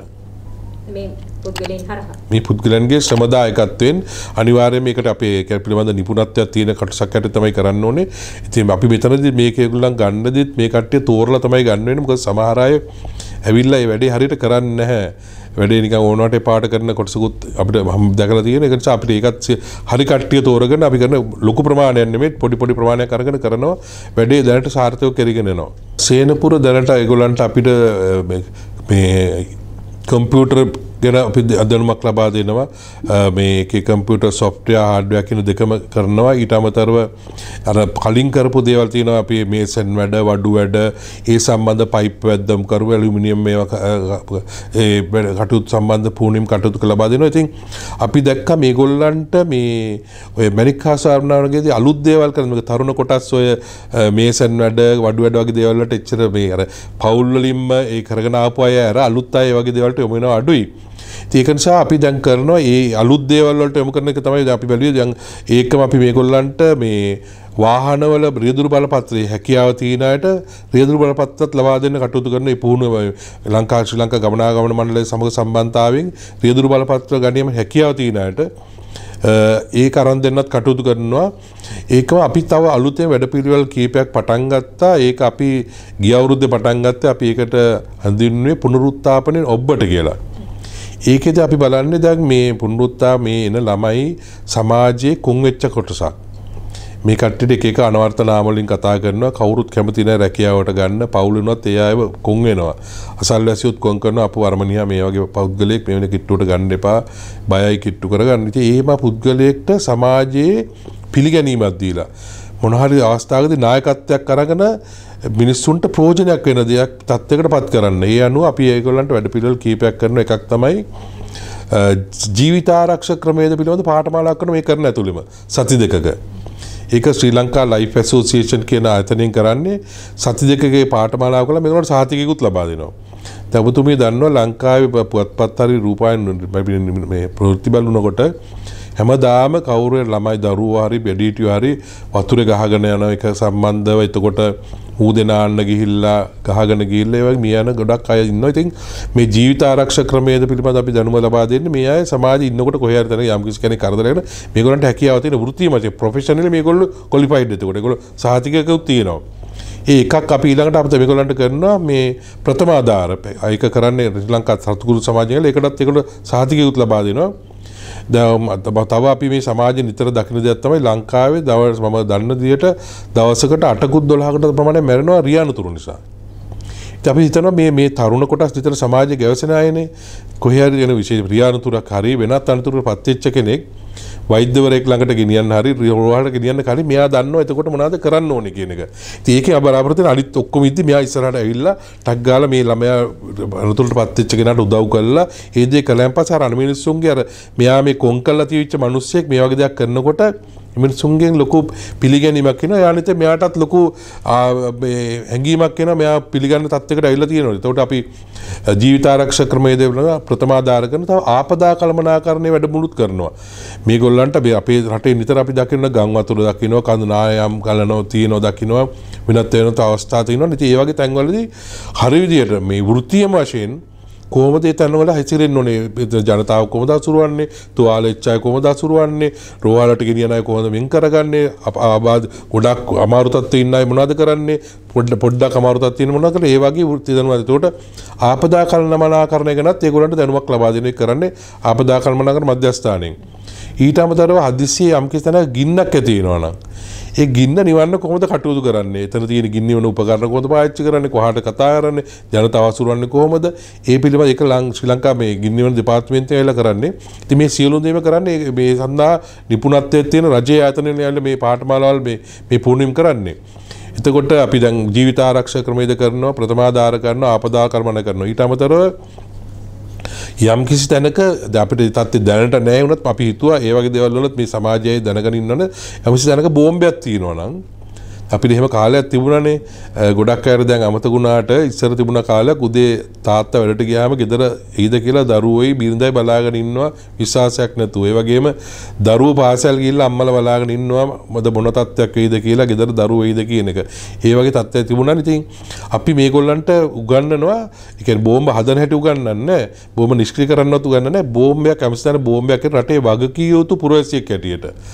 මේ පුද්ගලයන්ගේ ශ්‍රමදායකත්වයෙන් අනිවාර්යයෙන් මේකට අපේ පිළිබඳ නිපුණත්වයක් තියෙන කටසක් ඇට තමයි කරන්න ඕනේ. ඉතින් අපි මෙතනදී මේක ඒගොල්ලන් ගන්නදිත් මේ කට්ටිය තෝරලා තමයි ගන්න වෙන්නේ. මොකද සමහර අය ඇවිල්ලා මේ වැඩේ හරියට කරන්නේ නැහැ. වැඩේ නිකන් ඕනවට පාට කරන කොටසකුත් අපිට දැකලා තියෙන. ඒක නිසා අපිට ඒකත් හරි කට්ටිය තෝරගෙන අපි කරන ලොකු ප්‍රමාණයක් නෙමෙයි පොඩි ප්‍රමාණයක් අරගෙන කරනවා. වැඩේ දැනට සාර්ථකව කරගෙන යනවා. සේනපුර දැනට ඒගොල්ලන්ට අපිට මේ කම්පියුටර් ගැන අපි දැනුමක් ලබා දෙනවා. මේකේ කම්පියුටර් සොෆ්ට්වෙයාර් හાર્ඩ්වෙයාර් කියන දෙකම කරනවා. ඊට අමතරව අර කලින් කරපු දේවල් තියෙනවා. අපි මේසන් වැඩ, වඩු වැඩ, ඒ සම්බන්ධ පයිප් වැද්දම් කරු, ඇලුමිනියම් මේවා ඒ කටයුතු සම්බන්ධ පුහුණුම් කටයුතු ලබා දෙනවා. ඉතින් අපි දැක්කා මේගොල්ලන්ට මේ ඔය මැනිකා සාරණාවගේදී අලුත් දේවල් කරන මේ තරුණ කොටස් ඔය මේසන් වැඩ, වඩු වැඩ වගේ දේවල් වලට එච්චර මේ අර පවුල් වලින්ම ඒ කරගෙන ආපු අය අර අලුත් අය වගේ දේවල්ට යොමු වෙනවා අඩුයි. ඒක නිසා අපි දැන් කරනවා මේ අලුත් දේවල් වලට යොමු කරන එක තමයි අපි බැලුවේ. දැන් ඒකම අපි මේගොල්ලන්ට මේ වාහනවල රියදුරු බලපත්‍රයේ හැකියාව තියෙන අයට රියදුරු බලපත්‍රත් ලබා දෙන්න කටයුතු කරන මේ පුහුණුව ශ්‍රී ලංකා ගමනාගමන මණ්ඩලය සමග සම්බන්ධතාවයෙන් රියදුරු බලපත්‍ර ගැනීම හැකියාව තියෙන අයට ඒක අරන් දෙන්නත් කටයුතු කරනවා. ඒකම අපි තව අලුතෙන් වැඩපිළිවෙල කීපයක් පටන් ගත්තා. ඒක අපි ගිය අවුරුද්දේ පටන් ගත්තා. අපි ඒකට හඳුන්වන්නේ පුනරුත්ථාපනයේ ඔබ්බට කියලා. ඒකෙදි අපි බලන්නේ දැන් මේ පුනරුත්ථා මේ එන ළමයි සමාජයේ කුන් වෙච්ච කොටසක්. මේ කට්ටියට එක එක අනවර්ථ නාම වලින් කතා කරනවා. කවුරුත් කැමති නැහැ රැකියාවට ගන්න. පවුලුනොත් ඒ අයව කුන් වෙනවා. අසල්වැසියොත් කුන් කරනවා. අපු අරමනියා මේ වගේ පුද්ගලයෙක් මේ වෙන කිට්ටුවට ගන්න එපා. බයයි කිට්ටු කරගන්න. ඉතින් එහෙම පුද්ගලයෙක්ට සමාජයේ පිළිගැනීමක් දීලා මොන හරි අවස්ථාවකදී නායකත්වයක් අරගෙන මිනිස්සුන්ට ප්‍රයෝජනයක් වෙන දෙයක් තත්ත්වයකටපත් කරන්න. ඒ අනුව අපි ඒගොල්ලන්ට වැඩපිළිවෙල කීපයක් කරන එකක් තමයි ජීවිතාරක්ෂක ක්‍රමයේද පිළිබඳ පාඨමාලාවක් කරන මේ කරන ඇතුළෙම සති දෙකක. ඒක ශ්‍රී ලංකා ලයිෆ් ඇසෝසියේෂන් කියන ආයතනයෙන් කරන්නේ. සති දෙකකේ පාඨමාලාව කළා මේකට සහතිකයකුත් ලබා දෙනවා. දැන් ඔබතුමිය දන්නවා ලංකාවේ පුවත්පත් හරි රූපాయන මේ ප්‍රවෘත්ති බලනකොට හැමදාම කවුරු ළමයි දරුවෝ හරි බෙඩීටියෝ හරි වතුරේ ගහගෙන යන එක සම්බන්ධව එතකොට ඌදෙන ආන්න ගිහිල්ලා ගහගෙන ගිහිල්ලා ඒ වගේ මියන ගොඩක් අය ඉන්නවා. ඉතින් මේ ජීවිත ආරක්ෂක ක්‍රමයේද පිළිබඳ අපි දැනුම ලබා දෙන්නේ. මේ අය සමාජයේ ඉන්නකොට කොහේ හරි තැනක යම් කිසි කෙනෙක් කරදරයකට මේගොල්ලන්ට හැකියාව තියෙන වෘත්තීය මත ප්‍රොෆෙෂනලි මේගොල්ලෝ ක්වොලිෆයිඩ්. එතකොට ඒගොල්ලෝ සහතිකයකුත් තියෙනවා. ඒ එකක් අපි ඊළඟට අපිට මේගොල්ලන්ට කරනවා මේ ප්‍රථම ආධාර. ඒක කරන්නේ ශ්‍රී ලංකා සත්කුරු සමාජයේ ඒකටත් ඒගොල්ලෝ සහතිකයකුත් ලබා දෙනවා. තව අපි මේ සමාජයේ නිතර දකින දෙයක් තමයි ලංකාවේ මම දන්න විදියට දවසකට 8කුත් 12කට ප්‍රමාණයක් මැරෙනවා රියානුතුරු නිසා. ඉතින් අපි හිතනවා මේ තරුණ කොටස් නිතර සමාජයේ ගැවසෙන අයනේ කොහේ හරි වෙන විශේෂ රියානුතුරක් හරි වෙනත් අනුතුරකට පත් වෙච්ච කෙනෙක් වෛද්‍යවරයෙක් ළඟට ගෙනියන්න හරි රෝහලට ගෙනියන්න කලින් මෙයා දන්නවා එතකොට මොනවද කරන්න ඕනේ කියන එක. ඉතින් ඒකේ බලාපොරොත්තු වෙන අනිත් ඔක්කොම ඉද්දි මෙයා ඉස්සරහට ඇවිල්ලා ටක් ගාලා මේ ළමයා අනුතුරට පත් වෙච්ච කෙනාට උදව් කරලා ඒ දේ කළාන් පස්සේ අර මිනිස්සුන්ගේ අර මෙයා මේ කොන් කළා තියවිච්ච මිනිස්සෙක් මේ වගේ දෙයක් කරනකොට මිනිස්සුන්ගෙන් ලොකු පිළිගැනීමක් එනවා. යානිත මෙයාටත් ලොකු හැඟීමක් එනවා. මෙයා පිළිගන්න තත්යකට ඇවිල්ලා තියෙනවා. එතකොට අපි ජීවිතාරක්ෂක ක්‍රමයේ දෙවන ප්‍රථමාධාර කරන තව ආපදා කළමනාකරණයේ වැඩමුළුත් කරනවා. මේගොල්ලන්ට අපේ රටේ නිතර අපි දකින්න ගම් වතුර දකින්නවා, කඳු නායම් ගලනවා, තියෙනවා දකින්නවා, වෙනත් වෙනත් අවස්ථා තියෙනවා. ඉතින් ඒ වගේ තැන්වලදී හරි විදියට මේ වෘත්තීය වශයෙන් කොහොමද ඒ තැන්වල හැසිරෙන්න ඕනේ, ජනතාව කොහොමද අසුරවන්නේ, තුවාල වෙච්ච අය කොහොමද අසුරවන්නේ, රෝහලට ගෙනියන අය කොහොමද වෙන් කරගන්නේ, ආබාධ ගොඩක් අමාරු තත්ත්වයේ ඉන්න අය මොනවද කරන්නේ, පොඩ්ඩක් අමාරු තත්ත්වයේ ඉන්න මොනවද කරන්නේ, ඒ වගේ වෘත්ති දැනුම. ඒකට ආපදා කළමනාකරණය ගැනත් ඒගොල්ලන්ට දැනුමක් ලබා දෙන එක කරන්නේ ආපදා කළමනාකරණ මධ්‍යස්ථානයෙන්. ඊට අමතරව හදිස්සියේ යම් කිසි තැනක ගින්නක් ඇති වෙනවා නම් ඒ ගින්න නිවන්න කොහොමද කටයුතු කරන්නේ? එතන තියෙන ගින්න වෙන උපකරණ කොහොමද පාවිච්චි කරන්නේ? කොහාට කතා කරන්නේ? ජනතාව අසුරවන්නේ කොහොමද? ඒ පිළිබඳ ඒක ශ්‍රී ලංකා මේ ගින්න වෙන දෙපාර්තමේන්තුවේ ඇවිල්ලා කරන්නේ. ඉතින් මේ සියලු දේම කරන්නේ මේ සඳහා නිපුණත්වයේ තියෙන රජයේ ආයතනවල ඇවිල්ලා මේ පාඨමාලාවල් මේ පුහුණුවීම් කරන්නේ. එතකොට අපි දැන් ජීවිත ආරක්ෂක ක්‍රමයේද කරනවා, ප්‍රථමාධාර කරනවා, ආපදා කර්මන කරනවා. ඊට අමතරව යම් කිසි තැනක අපිට තත්ත්වය දැනට නැහැ වුණත් අපි හිතුවා ඒ වගේ දේවල් වලත් මේ සමාජයේ දැනගෙන ඉන්නවනේ යම් කිසි තැනක බෝම්බයක් තියෙනවා නම් අපිට එහෙම කාලයක් තිබුණානේ. ගොඩක් අය දැන් අමතකුණාට ඉස්සර තිබුණ කාලයක් උදේ තාත්තා වැඩට ගියාම ගෙදර ඊද කියලා දරුවෝයි බිරිඳයි බලාගෙන ඉන්නවා විශ්වාසයක් නැතුව. ඒ වගේම දරුවෝ පාසල් ගිහිල්ලා අම්මලා බලාගෙන ඉන්නවා මොකද මොන තත්ත්වයක් වෙයිද කියලා ගෙදර දරුවෝ වෙයිද කියන එක. ඒ වගේ තත්ත්වයක් තිබුණා. ඉතින් අපි මේගොල්ලන්ට උගන්වනවා. ඒ කියන්නේ බෝම්බ හදන හැටි උගන්වන්නේ. බෝම්බ නිෂ්ක්‍රිය කරන්නවත් උගන්වන්නේ. බෝම්බයක් අමස්තන බෝම්බයක් රටේ වගකිය යුතු පුරවැසියෙක් හැටියට.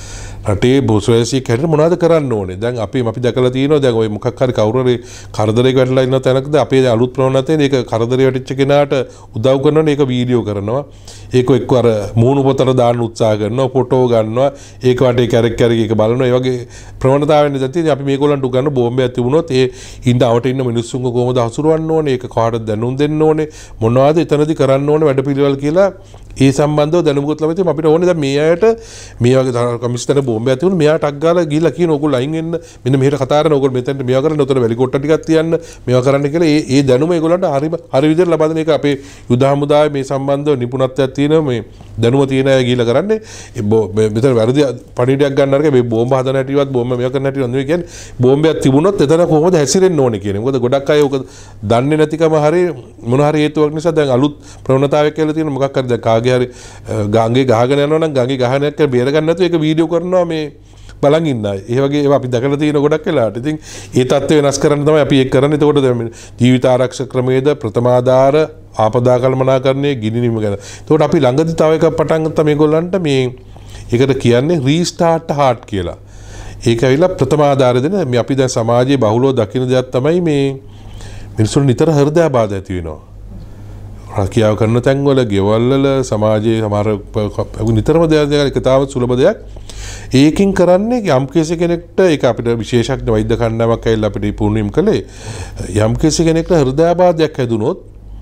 රටේ බොස්වැසියෙක් හැටියට මොනවද කරන්න ඕනේ? දැන් අපි දැකලා තියෙනවා දැන් ওই මොකක් හරි කවුරු හරි කරදරයක වැටලා ඉන්න තැනකද අපේ අලුත් ප්‍රවණතාවෙන් ඒක කරදරේ වැටිච්ච කෙනාට උදව් කරනවනේ ඒක වීඩියෝ කරනවා. ඒක එක්ක අර මූණු පොතට දාන්න උත්සාහ කරනවා, ෆොටෝ ගන්නවා, ඒක වටේ කැරක් ඒක බලනවා. ඒ වගේ ප්‍රවණතාවෙන් දැන් අපි මේගොල්ලන්ට උගන්න බෝම්බයක් තිබුණොත් ඒ ඉඳවට ඉන්න මිනිස්සුන්ව කොහොමද හසුරවන්න ඕනේ? ඒක කාටද දැනුම් දෙන්න ඕනේ? මොනවද එතනදී කරන්න ඕනේ වැඩපිළිවෙල කියලා ඒ සම්බන්ධව දැනුමකුත් ලැබෙති අපිට ඕනේ දැන් මේ අයට මේ වගේ කමිස්තර බෝම්බයක් තිබුණා මෙයා ටක් ගාලා ගිහිල්ලා කියන ඕගොල්ලෝ අයින් වෙන්න මෙන්න මෙහෙට කතා කරන ඕගොල්ලෝ මෙතෙන්ට මේවා කරන්න උතන වැලිකොට්ට ටිකක් තියන්න මේවා කරන්න කියලා ඒ දැනුම ඒගොල්ලන්ට හරි විදිහට ලබා දෙන එක අපේ යුද හමුදාවේ මේ සම්බන්ධව නිපුණත්වයක් තියෙන මේ දැනුම තියෙන අය ගිහිල්ලා කරන්නේ මෙතන වැරදි පණිවිඩයක් ගන්න අරගෙන මේ බෝම්බ හදන හැටිවත් බෝම්බ මේවා කරන හැටිවත් නෙවෙයි කියන්නේ බෝම්බයක් තිබුණොත් එතන කොහොමද හැසිරෙන්න ඕනේ කියන. මොකද ගොඩක් අය ඕක දන්නේ නැතිකම හරි මොන හරි හේතුවක් නිසා දැන් අලුත් ප්‍රවණතාවයක් කියලා තියෙන මොකක් හරි දැන් කාගේ හරි ගංගේ ගහගෙන යනවා නම් ගංගේ ගහන එක බේර ගන්න නැතුව ඒක වීඩියෝ කරනවා මේ බලන් ඉන්න අය. ඒ වගේ ඒවා අපි දැකලා තියෙන ගොඩක් වෙලාවට. ඉතින් ඒ தත්ත්වය වෙනස් කරන්න තමයි අපි ඒක කරන්නේ. එතකොට දැන් ජීවිත ආරක්ෂක ක්‍රමයේද ප්‍රථමාධාර ආපදා කළමනාකරණයේ ගිනි නිම ගැන. එතකොට අපි ළඟදී තව එකක් පටන් ගත්තා මේගොල්ලන්ට මේ ඒකට කියන්නේ රීස්ටාර්ට් හાર્ට් කියලා. ඒක ඇවිල්ලා ප්‍රථමාධාරය දෙන මේ අපි දැන් සමාජයේ බහුලව දකින දෙයක් තමයි මේ මිනිස්සුන්ට නිතර හෘදයාබාධ ඇති වෙනවා. රැකියාව කරන තැන්වල ගෙවල් වල සමාජයේ සමහර නිතරම දෙයක් එක තාම සුලභ දෙයක්. ඒකින් කරන්නේ යම් කෙනෙක්ට ඒක අපිට විශේෂඥ වෛද්‍ය කණ්ඩායමක් ඇවිල්ලා අපිට පුහුණුවීම් කළේ යම් කෙනෙක්ට හෘදයාබාධයක් හැදුනොත්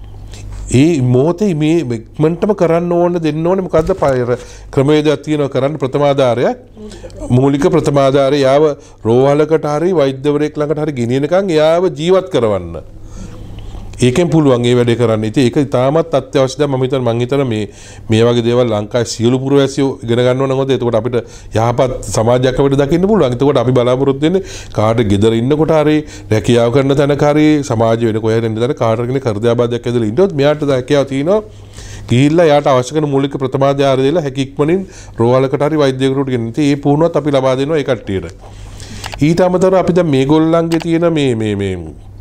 ඒ මොහොතේ මේ ඉක්මනටම කරන්න ඕන දෙන්න ඕනේ මොකද්ද ක්‍රමවේදයක් තියෙනවා කරන්න ප්‍රථමාධාරයක් මූලික ප්‍රථමාධාරය යාව රෝහලකට හරි වෛද්‍යවරයෙක් ළඟට හරි ගෙනියනකන් එයාව ජීවත් කරවන්න. ඒකෙන් පුළුවන් ඒ වැඩේ කරන්න. ඉතින් ඒක ඉතාමත් අත්‍යවශ්‍ය දැන් මම හිතන මේ වගේ දේවල් ලංකාවේ සියලු පුරවැසියෝ ඉගෙන ගන්න ඕන නේද? එතකොට අපිට යහපත් සමාජයක් අපිට දකින්න පුළුවන්. එතකොට අපි බලාපොරොත්තු වෙන්නේ කාට ගෙදර ඉන්නකොට හරි රැකියාව කරන තැනක හරි සමාජ වෙන කොහේ හරි ඉන්න තැන කාට කෙනෙක් හෘදයාබාධයක් ඇදලා ඉන්නොත් මෙයාට රැකියාව තියෙනවා. ගිහිල්ලා යාට අවශ්‍ය කරන මූලික ප්‍රථමාධාරය දෙලා හැකි ඉක්මනින් රෝහලකට හරි වෛද්‍යවරයෙකුට ගෙනින්න. ඉතින් මේ පුහුණුවත් අපි ලබා දෙනවා ඒ කට්ටියට. ඊට අමතරව අපි දැන් මේගොල්ලන්ගේ තියෙන මේ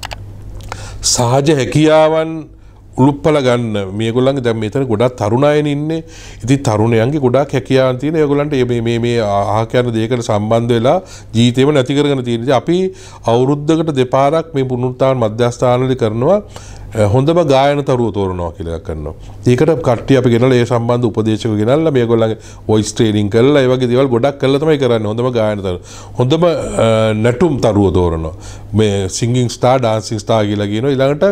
සහජ හැකියාවන් උලුප්පල ගන්න මේගොල්ලන්ගේ දැන් මෙතන ගොඩක් තරුණ අය ඉන්නේ. ඉතින් තරුණයන්ගේ ගොඩක් හැකියාවන් තියෙන. ඒගොල්ලන්ට මේ ආහාර දෙයකට සම්බන්ධ වෙලා ජීවිතේම නැති කරගෙන තියෙන. ඉතින් අපි අවුරුද්දකට දෙපාරක් මේ පුනරුත්ථාන මධ්‍යස්ථානවලදී කරනවා හොඳම ගායන තරුව තෝරනවා කියලා කරනවා. ඒකට කට්ටිය අපි ගෙනල්ලා ඒ සම්බන්ධ උපදේශකව ගෙනල්ලා මේගොල්ලන්ගේ වොයිස් ට්‍රේනින් කරලා ඒ වගේ දේවල් ගොඩක් කරලා තමයි කරන්නේ. හොඳම ගායන තරුව. හොඳම නැටුම් තරුව තෝරනවා. මේ සිංගින් ස්ටාර් ඩාන්සින් ස්ටාර් කියලා කියනවා. ඊළඟට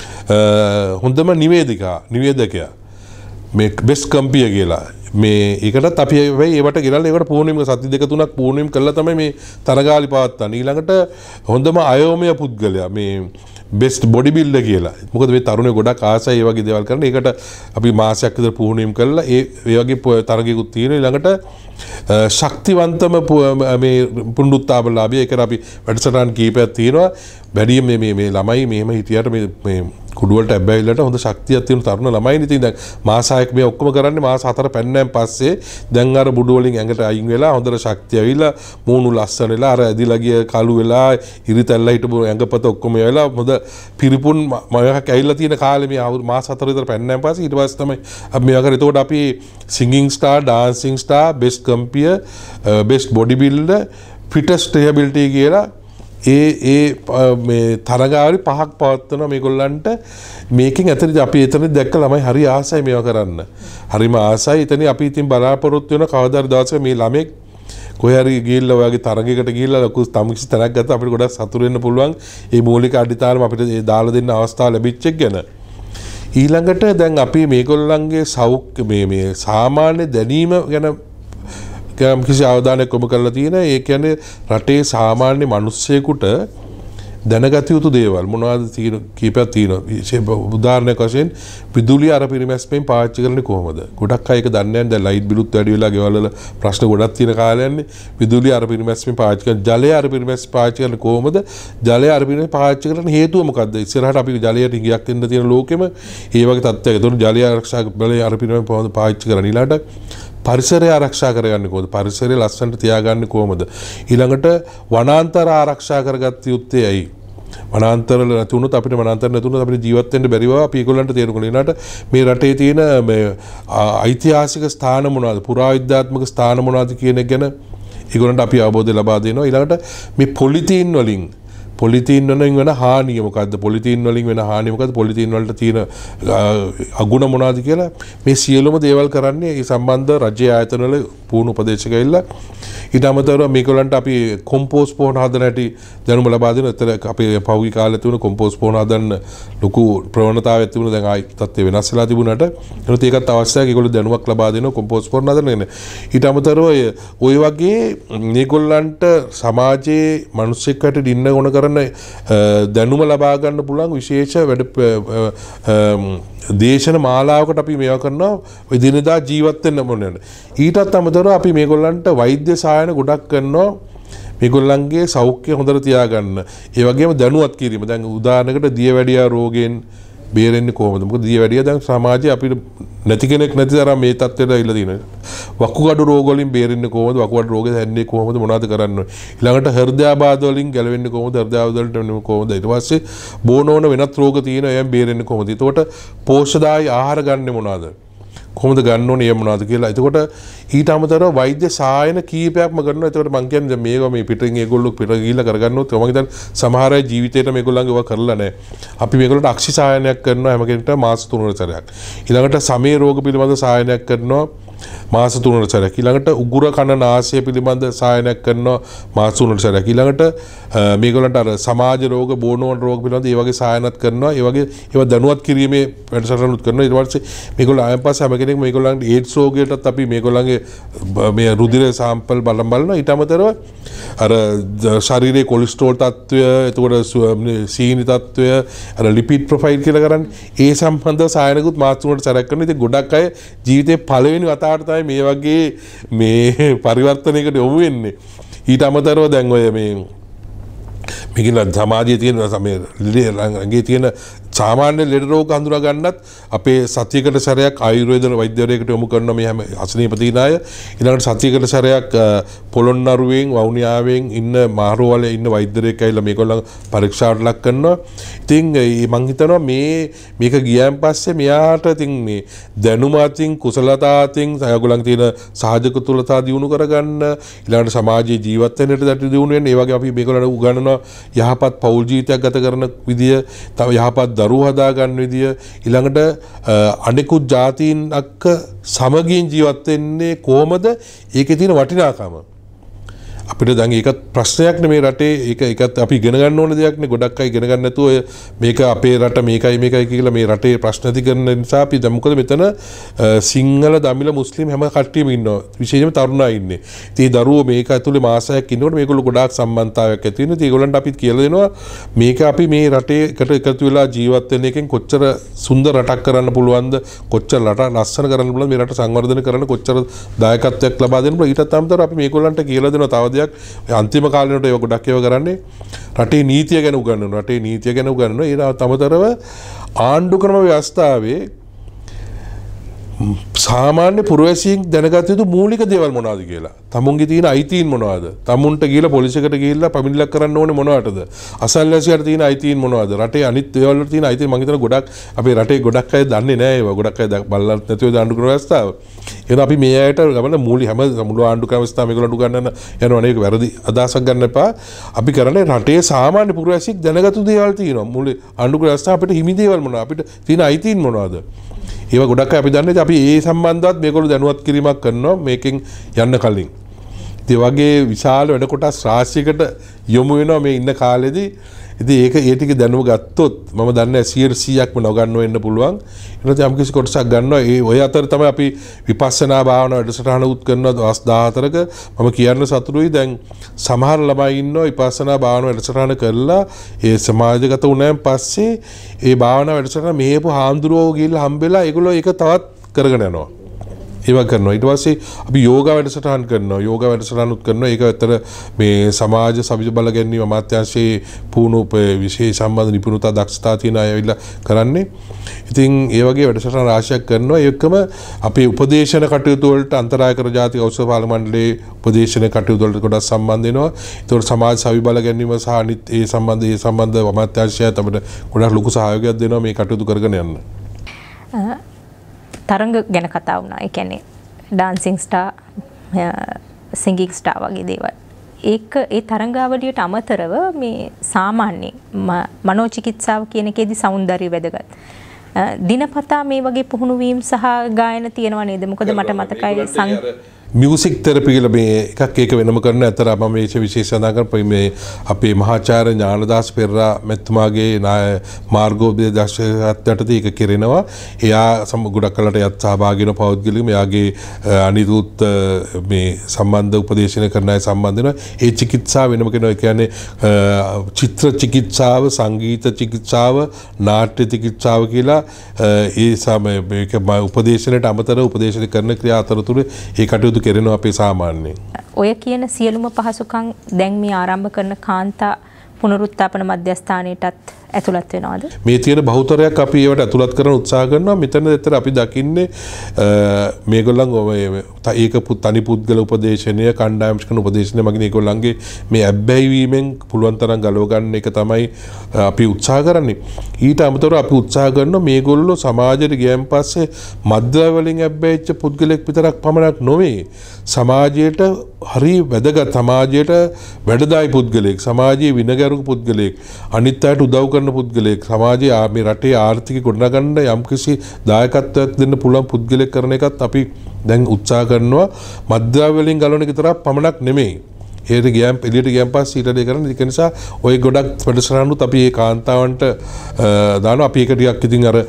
හොඳම නිවේදකයා මේ බෙස්ට් කම්පියර් කියලා මේ ඒකටත් අපි ඒවට ගෙනල්ලා ඒකට පුහුණුවීම් සති දෙක තුනක් පුහුණුවීම් කළා තමයි මේ තරගාලි පවත්වන්නේ. ඊළඟට හොඳම අයෝමය පුද්ගලයා මේ බෙස්ට් බොඩි බිල්ඩර් කියලා. මොකද මේ තරුණයෝ ගොඩක් ආසයි මේ වගේ දේවල් කරන්න. ඒකට අපි මාසයක් විතර පුහුණුවීම් කළා. ඒ වගේ තරගයකුත් තියෙනවා. ඊළඟට ශක්තිවන්තම මේ පුනරුත්ථාපලාභිය ඒකට අපි වැඩසටහන් කීපයක් තියෙනවා. වැඩියෙන් මේ ළමයි මෙහෙම හිටියට මේ කුඩුවලට ඇබ්බැහිල්ලට හොඳ ශක්තියක් තියෙන තරුණ ළමයිනේ. ඉතින් දැන් මාස 6ක් මේ ඔක්කොම කරන්නේ මාස 4 පැන්නෑන් පස්සේ දැන් අර බුඩු වලින් ඇඟට අයින් වෙලා හොඳට ශක්තිය ඇවිල්ලා මූණු ලස්සන වෙලා අර ඇදිලා ගිය කළු වෙලා ඉරිතැල්ලා හිටපු ඇඟපත ඔක්කොම වෙලා හොඳ පිරිපුන් මයයක් ඇවිල්ලා තියෙන කාලේ මේ මාස 4 විතර පැන්නෑන් පස්සේ ඊට පස්සේ තමයි අපි මේවා කරේ. එතකොට අපි singing star dancing star best compere best body builder fittest රිහැබිලිටි කියලා ඒ මේ තරගාවලි 5ක් පවත්වන මේගොල්ලන්ට මේකෙන් ඇතුළේ අපි එතනදී දැක්ක ළමයි හරි ආසයි මේවා කරන්න. හරිම ආසයි. එතන අපි ඉතින් බලාපොරොත්තු වෙන කවදාද දවසක මේ ළමෙක් කොහේ හරි ගිහිල්ලා ඔයගේ තරගයකට ගිහිල්ලා ලොකු තමුකිසි තැනක් ගත්තා අපිට ගොඩක් සතුටු වෙන්න පුළුවන්. මේ මූලික අඩිතාලම අපිට දාලා දෙන්න අවස්ථාව ලැබිච්ච එක ගැන. ඊළඟට දැන් අපි මේගොල්ලන්ගේ සෞඛ්‍ය මේ සාමාන්‍ය දැනීම ගැන කිසි අවධානයක් යොමු කරලා තියෙන. ඒ කියන්නේ රටේ සාමාන්‍ය මිනිස්සෙකුට දැනගත යුතු දේවල් මොනවද කීපයක් තියෙනවා. උදාහරණයක් වශයෙන් විදුලිය අර පිරිමැස්මෙන් පාවිච්චි කරන්නේ කොහොමද? ගොඩක් අය ඒක දන්නේ නැහැ. දැන් ලයිට් බිලුත් වැඩි වෙලා ගෙවල් වල ප්‍රශ්න ගොඩක් තියෙන කාලයන්නේ. විදුලිය අර පිරිමැස්මෙන් පාවිච්චි කරන ජලය අර පිරිමැස් පාවිච්චි කරන්නේ කොහොමද? ජලය අර පිරිමැස් පාවිච්චි කරන හේතුව මොකද්ද? ඉස්සරහට අපි ජලයට ඉඟියක් දෙන්න තියෙන ලෝකෙම ඒ වගේ තත්ත්වයක්. ඒතකොට ජලය ආරක්ෂා බලය අර පිරිමැස් කොහොමද පාවිච්චි කරන්නේ? ඊළඟට පරිසරය ආරක්ෂා කරගන්නේ කොහොමද? පරිසරය ලස්සනට තියාගන්නේ කොහොමද? ඊළඟට වනාන්තර ආරක්ෂා කරගත්ත යුත්තේ ඇයි? වනාන්තර නැතුණොත් අපිට වනාන්තර නැතුණොත් අපිට ජීවත් වෙන්න බැරි බව අපි ඒගොල්ලන්ට තේරුම් ගන්න. ඊළඟට මේ රටේ තියෙන මේ ඓතිහාසික ස්ථාන මොනවද? පුරාවිද්‍යාත්මක ස්ථාන මොනවද කියන එක ගැන ඒගොල්ලන්ට අපි අවබෝධය ලබා දෙනවා. ඊළඟට මේ පොලිතීන් වලින් වෙන හානිය මොකද්ද? පොලිතීන් වලින් වෙන හානිය මොකද්ද? පොලිතීන් වලට තියෙන අගුණ මොනවද කියලා මේ සියලුම දේවල් කරන්නේ ඒ සම්බන්ධ රජයේ ආයතන වල පුහුණු උපදේශක ඇවිල්ලා ඊට අමතරව මේගොල්ලන්ට අපි කොම්පෝස්ට් පොහොන හදන හැටි දැනුම ලබා දෙන. ඒතර අපේ පහුගිය කාලේ තිබුණ කොම්පෝස්ට් පොහොන හදන්න ලොකු ප්‍රවණතාවයක් තිබුණා. දැන් ආයි තත්ත්වය වෙනස් වෙලා තිබුණාට ඒත් ඒකත් අවශ්‍යයි. ඒගොල්ලෝ දැනුමක් ලබා දෙනවා කොම්පෝස්ට් පොහොන හදන්න. ඊට අමතරව ඔය වගේ මේගොල්ලන්ට සමාජයේ මිනිස්සෙක් හැටියට ඉන්න ඕන කරන දැනුම ලබා ගන්න පුළුවන් විශේෂ වැඩ දේශන මාලාවකට අපි මේවා කරනවා ඔය දිනදා ජීවත් වෙන්න මොනවාද. ඊටත් අමතරව අපි මේගොල්ලන්ට වෛද්‍ය සහායන ගොඩක් කරනවා මේගොල්ලන්ගේ සෞඛ්‍ය හොඳට තියාගන්න. ඒ වගේම දැනුවත් කිරීම. දැන් උදාහරණයකට දියවැඩියා රෝගයෙන් බේරෙන්නේ කොහොමද? මොකද දියවැඩියා දැන් සමාජයේ අපිට නැති කෙනෙක් නැති තරම් මේ තත්ත්වයට ඇවිල්ලා තියෙනවා. වකුගඩු රෝග වලින් බේරෙන්නේ කොහොමද? වකුගඩු රෝගෙ හැන්නේ කොහොමද? මොනවද කරන්න ඕනේ? ඊළඟට හෘදයාබාධ වලින් ගැලවෙන්නේ කොහොමද? හෘදයාබාධ වලට වෙන්නේ කොහොමද? ඊට පස්සේ බෝන ඕන වෙනත් රෝග තියෙනවා. එයන් බේරෙන්නේ කොහොමද? එතකොට පෝෂ්‍යදායී ආහාර ගන්නෙ මොනවද? කොහොමද ගන්න ඕනේ මොනවද කියලා. එතකොට ඊට අමතරව වෛද්‍ය සායන කීපයක්ම කරනවා. එතකොට මම කියන්නේ දැන් මේක මේ පිටින් ඒගොල්ලෝ පිට ගිහිල්ලා කරගන්නොත් මම හිතන්නේ සමහර අය ජීවිතේට මේගොල්ලන්ගේ ඒවා කරලා නැහැ. අපි මේගොල්ලන්ට අක්ෂි සායනයක් කරනවා හැම කෙනෙක්ටම මාස 3කට සැරයක්. ඊළඟට සමේ රෝග පිළිබඳ සායනයක් කරනවා මාස 3කට සැරයක්. ඊළඟට උගුර කන නාසය පිළිබඳ සායනයක් කරනවා මාස 3කට සැරයක්. ඊළඟට මේගොල්ලන්ට අර සමාජ රෝග බෝනෝන් රෝග පිළිබඳ ඒ වගේ සායනත් කරනවා. ඒ වගේ ඒවා දැනුවත් කිරීමේ වැඩසටහනුත් කරනවා. ඊට පස්සේ මේගොල්ලෝ ආයන් පස්සේ හැම කෙනෙක්ම මේගොල්ලන්ගේ ඒඩ්ස් රෝගයටත් අපි මේගොල්ලන්ගේ මේ රුධිර සාම්පල් බලනවා. ඊට අමතරව අර ශරීරයේ කොලෙස්ටරෝල් තත්ත්වය, එතකොට සීනි තත්ත්වය, අර ලිපිඩ් ප්‍රොෆයිල් කියලා කරන්නේ. ඒ සම්බන්ධව සායනකුත් මාස 3කට සැරයක් කරනවා. ඉතින් ගොඩක් අය ජීවිතේ පළවෙනි වතාවට තමයි මේ වගේ මේ පරිවර්තනයකට යොමු වෙන්නේ. ඊට අමතරව දැන් ඔය මේකilla සමාජයේ තියෙන ළඟේ තියෙන සාමාන්‍ය ලෙඩ රෝග හඳුනා ගන්නත් අපේ සතියකට සැරයක් ආයුර්වේද වෛද්‍යවරයෙකුට යොමු කරනවා මේ හැම අසනීප තියෙන අය. ඊළඟට සතියකට සැරයක් පොළොන්නරුවෙන් වවුනියාවෙන් ඉන්න මාරුවලේ ඉන්න වෛද්‍යවරයෙක් ඇවිල්ලා මේගොල්ලන් පරීක්ෂාවට ලක් කරනවා. ඉතින් මම හිතනවා මේක ගියන් පස්සේ මෙයාට ඉතින් මේ දැනුම අතින් කුසලතා අතින් ඒගොල්ලන් තියෙන සාහජක තුලතා දියුණු කරගන්න ඊළඟට සමාජයේ ජීවත් වෙන්නට දැටි දියුණු වෙන්න. ඒ වගේ අපි මේගොල්ලන්ට උගන්වනවා යහපත් පෞල් ජීවිතයක් ගත කරන විදිය, තව යහපත් දරුවෝ හදා ගන්න විදිය, ඊළඟට අනෙකුත් ජාතීන් එක්ක සමගියෙන් ජීවත් වෙන්නේ කොහොමද? ඒකේ තියෙන වටිනාකම අපිට දැන් ඒකත් ප්‍රශ්නයක් නේ මේ රටේ. ඒකත් අපි ඉගෙන ගන්න ඕන දෙයක් නේ. ගොඩක් අය ඉගෙන ගන්න නැතුව මේක අපේ රට මේකයි කියලා මේ රටේ ප්‍රශ්න ඇති කරන නිසා අපි දැන් මොකද මෙතන සිංහල දමිළ මුස්ලිම් හැම කට්ටියම ඉන්නවා. විශේෂයෙන්ම තරුණ අය ඉන්නේ. ඉතින් දරුවෝ මේක ඇතුලේ මාසයක් ඉන්නකොට මේගොල්ලෝ ගොඩාක් සම්බන්ධතාවයක් ඇති වෙනවා. ඉතින් ඒගොල්ලන්ට අපිත් කියලා දෙනවා මේක අපි මේ රටේ එකතු වෙලා ජීවත් වෙන එකෙන් කොච්චර සුන්දර රටක් කරන්න පුළුවන්ද, කොච්චර රට ලස්සන කරන්න පුළුවන්ද, මේ රට සංවර්ධනය කරන්න කොච්චර දායකත්වයක් ලබා දෙන්න පුළුවන්. ඊටත් අමතරව අපි මේගොල්ලන්ට කියලා දෙනවා තව අන්තිම කාලේට ඒක ගොඩක් ඒවා කරන්නේ රටේ නීතිය ගැන උගන්වනවා. ඒ අමතරව ආණ්ඩු ක්‍රම ව්‍යවස්ථාවේ සාමාන්‍ය පුරවැසියෙක් දැනගත යුතු මූලික දේවල් මොනවද කියලා. තමුන්ගේ තියෙන අයිතීන් මොනවද? තමුන්ට ගිහලා පොලිසියකට ගිහිල්ලා පමිණිලක් කරන්න ඕනේ මොනවටද? අසල්වැසියාට තියෙන අයිතීන් මොනවද? රටේ අනිත් දේවල් වල තියෙන අයිතීන් මම හිතන ගොඩක් අපේ රටේ ගොඩක් අය දන්නේ නැහැ ඒවා. ගොඩක් අය බලලත් නැතුව ආණ්ඩු ක්‍රම ව්‍යවස්ථාව. එහෙනම් අපි මේ අයට ගමන මුළු ආණ්ඩු ක්‍රම ව්‍යවස්ථාව මේගොල්ලන්ට උගන්වන්න යනවා නේ. ඒක වැරදි අදහසක් ගන්න එපා. අපි කරන්නේ රටේ සාමාන්‍ය පුරවැසියෙක් දැනගතු දේවල් තියෙනවා. මුළු ආණ්ඩු ක්‍රම ව්‍යවස්ථාව අපිට හිමි දේවල් මොනවද? අපිට තියෙන අයිතීන් මොනවද? ඒවා ගොඩක් අපි දන්නේ අපි ඒ සම්බන්ධවත් මේගොල්ලෝ දැනුවත් කිරීමක් කරනවා මේකෙන් යන්න කලින්. ඒ වගේ විශාල වැඩ කොටස් රාශියකට යොමු වෙනවා මේ ඉන්න කාලෙදී. ඉතින් ඒ ටික දැනුම ගත්තොත් මම දන්නේ 100%ක්ම නොගන්න වෙන්න පුළුවන්. ඊට යම් කිසි කොටසක් ගන්නවා. ඒ ඔය අතර තමයි අපි විපස්සනා භාවනා වැඩසටහන උත් කරනවා දවස් 14ක. මම කියන්න සතුටුයි දැන් සමහර ළමයි ඉන්නවා විපස්සනා භාවනා වැඩසටහන කරලා ඒ සමාජගත වුණාන් පස්සේ ඒ භාවනා වැඩසටහන මෙහෙපු හාමුදුරුවෝ ගිහිල්ලා හම්බෙලා ඒගොල්ලෝ ඒක තවත් කරගෙන යනවා. ඒවා කරනවා. ඊට පස්සේ අපි යෝගා වැඩසටහන් කරනවා. යෝගා වැඩසටහනුත් කරනවා. ඒක ඇත්තට මේ සමාජ සවිස බල ගැනීම අමාත්‍යාංශයේ පුහුණු විශේෂ සම්බන්ධ නිපුණතා දක්ෂතා තියෙන අය ඇවිල්ලා කරන්නේ. ඉතින් ඒ වගේ වැඩසටහන් රාශියක් කරනවා. ඒකම අපේ උපදේශන කටයුතු වලට අන්තරාය කර ජාතික ඖෂධ පාලක මණ්ඩලයේ උපදේශන කටයුතු වලට ගොඩක් සම්බන්ධ වෙනවා. ඒතකොට සමාජ සවිස බල ගැනීම සහ අනිත් ඒ සම්බන්ධ අමාත්‍යාංශයත් අපිට ගොඩක් ලොකු සහයෝගයක් දෙනවා මේ කටයුතු කරගෙන යන්න. තරඟ ගැන කතා වුණා. ඒ කියන්නේ ඩාන්සිං ස්ටාර් සිංගින් ස්ටාර් වගේ දේවල්. ඒක ඒ තරංගාවලියට අමතරව මේ සාමාන්‍ය මනෝචිකිත්සාව කියන එකේදී සෞන්දර්ය වැදගත්. දිනපතා මේ වගේ පුහුණු වීම සහ ගායන තියෙනවා නේද? මොකද මට මතකයි මියුසික් තෙරපි කියලා මේ එකක් ඒක වෙනම කරන අතර මම මේ විශේෂ සඳහන් කරපු මේ අපේ මහාචාර්ය ඥානදාස පෙරේරා මෙතුමාගේ මාර්ගෝපදේශ දර්ශකත්වයට ඒක කෙරෙනවා. එයා ගොඩක් කලට යත් සහභාගී වෙන පෞද්ගලික මෙයාගේ අනිරුත් මේ සම්බන්ධ උපදේශන කරන අය සම්බන්ධ වෙනවා. ඒ චිකිත්සාව වෙනම කරනවා. ඒ කියන්නේ චිත්‍ර චිකිත්සාව, සංගීත චිකිත්සාව, නාට්‍ය චිකිත්සාව කියලා ඒ මේක උපදේශනයට අමතරව උපදේශන කරන ක්‍රියා අතරතුර ඒ කටයුතු කෙරෙනවා අපේ සාමාන්‍යයෙන්. ඔය කියන සියලුම පහසුකම් දැන් මේ ආරම්භ කරන කාන්තා පුනරුත්ථාපන මධ්‍යස්ථානයටත් ඇතුළත් වෙනවද? මේ තියෙන බහුතරයක් අපි ඒවට ඇතුළත් කරන උත්සාහ කරනවා. මෙතන ඇත්තට අපි දකින්නේ මේගොල්ලන් ඒක තනි පුද්ගල උපදේශනය, කණ්ඩායම්ස්කන උපදේශනය මගින් ඒගොල්ලන්ගේ මේ අබ්බැහි වීමෙන් පුළුවන් තරම් ගලව ගන්න එක තමයි අපි උත්සාහ කරන්නේ. ඊට අමතරව අපි උත්සාහ කරනවා මේගොල්ලෝ සමාජයට ගියන් පස්සේ මද්ද්‍රව්‍ය වලින් අබ්බැහිච්ච පුද්ගලෙක් විතරක් පමණක් නොවේ. සමාජයට හරි වැදගත්, සමාජයට වැඩදායි පුද්ගලෙක්, සමාජයේ විනගැරුණු පුද්ගලෙක්, අනිත් අයට උදව් කරන පුද්ගලෙක්, සමාජයේ මේ රටේ ආර්ථිකය ගොඩනගන්න යම්කිසි දායකත්වයක් දෙන්න පුළුවන් පුද්ගලෙක් කරන එකත් අපි දැන් උත්සාහ කරනවා. මද්ද්‍රව්‍ය වලින් ගලවන එක විතරක් පමණක් නෙමෙයි. ඒකට ගියන් එළියට ගියන් පස්සේ ඊට දෙ කරන්නේ. ඒක නිසා ওই ගොඩක් වැඩසටහනුත් අපි ඒ කාන්තාවන්ට දානවා. අපි ඒක ටිකක් ඉතින් අර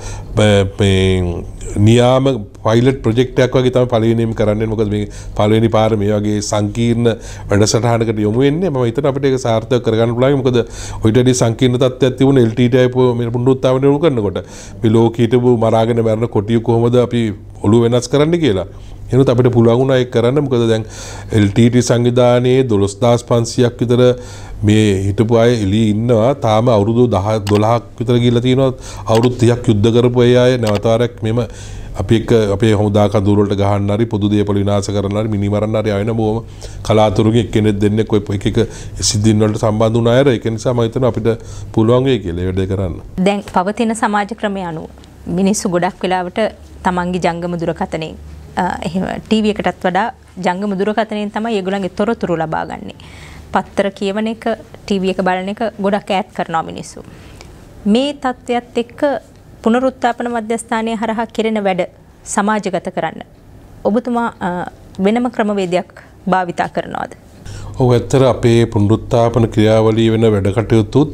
මේ නියාම පයිලට් ප්‍රොජෙක්ට් එකක් වගේ තමයි පළවෙනිම කරන්නේ. මොකද මේ පළවෙනි පාර මේ වගේ සංකීර්ණ වැඩසටහනකට යොමු වෙන්නේ. මම හිතනවා අපිට ඒක සාර්ථක කරගන්න පුළුවන්. මොකද ඔයිට වැඩි සංකීර්ණ තත්ත්වයක් තිබුණ LTTI මේ පුනරුත්ථාපනය යොමු කරනකොට මේ ලෝකෙ හිටපු මරාගෙන මැරෙන කොටිය කොහොමද අපි ඔළුව වෙනස් කරන්න කියලා. එහෙනම් අපිට පුළුවන් වුණා ඒක කරන්න. මොකද දැන් LTT සංවිධානයේ 12500ක් විතර මේ හිටපු අය එළියේ ඉන්නවා. තාම අවුරුදු 12ක් විතර ගිහිල්ලා තියෙනවා. අවුරුදු 30ක් යුද්ධ කරපු අය නැවතාරයක් මෙම අපි එක්ක අපේ හමුදා කඳවුර වලට ගහන්න හරි පොදු දේපල විනාශ කරන්න හරි මිනි මරන්න හරි ආයෙන බොහොම කලාතුරකින් එක්කෙනෙක් දෙන්නෙක් ඔය එක එක සිද්ධීන් වලට සම්බන්ධ වුණ අය. ඒක නිසා මම හිතනවා අපිට පුළුවන් වෙයි කියලා ඒ වැඩේ කරන්න. දැන් පවතින සමාජ ක්‍රමය අනුව මිනිස්සු ගොඩක් වෙලාවට තමන්ගේ ජංගම දුරකථනයෙන් එහෙම ටීවී එකටත් වඩා ජංගම දුරකථනයෙන් තමයි ඒගොල්ලන්ගේ තොරතුරු ලබා ගන්නෙ. පත්තර කියවන එක, ටීවී එක බලන එක ගොඩක් ඈත් කරනවා මිනිස්සු. මේ තත්ත්වයට එක්ක පුනරුත්ථාපන මධ්‍යස්ථානයේ හරහා කෙරෙන වැඩ සමාජගත කරන්න ඔබතුමා වෙනම ක්‍රමවේදයක් භාවිතා කරනවද? ඔව්, ඇත්තට අපේ පුනරුත්ථාපන ක්‍රියාවලිය වෙන වැඩ කටයුතුත්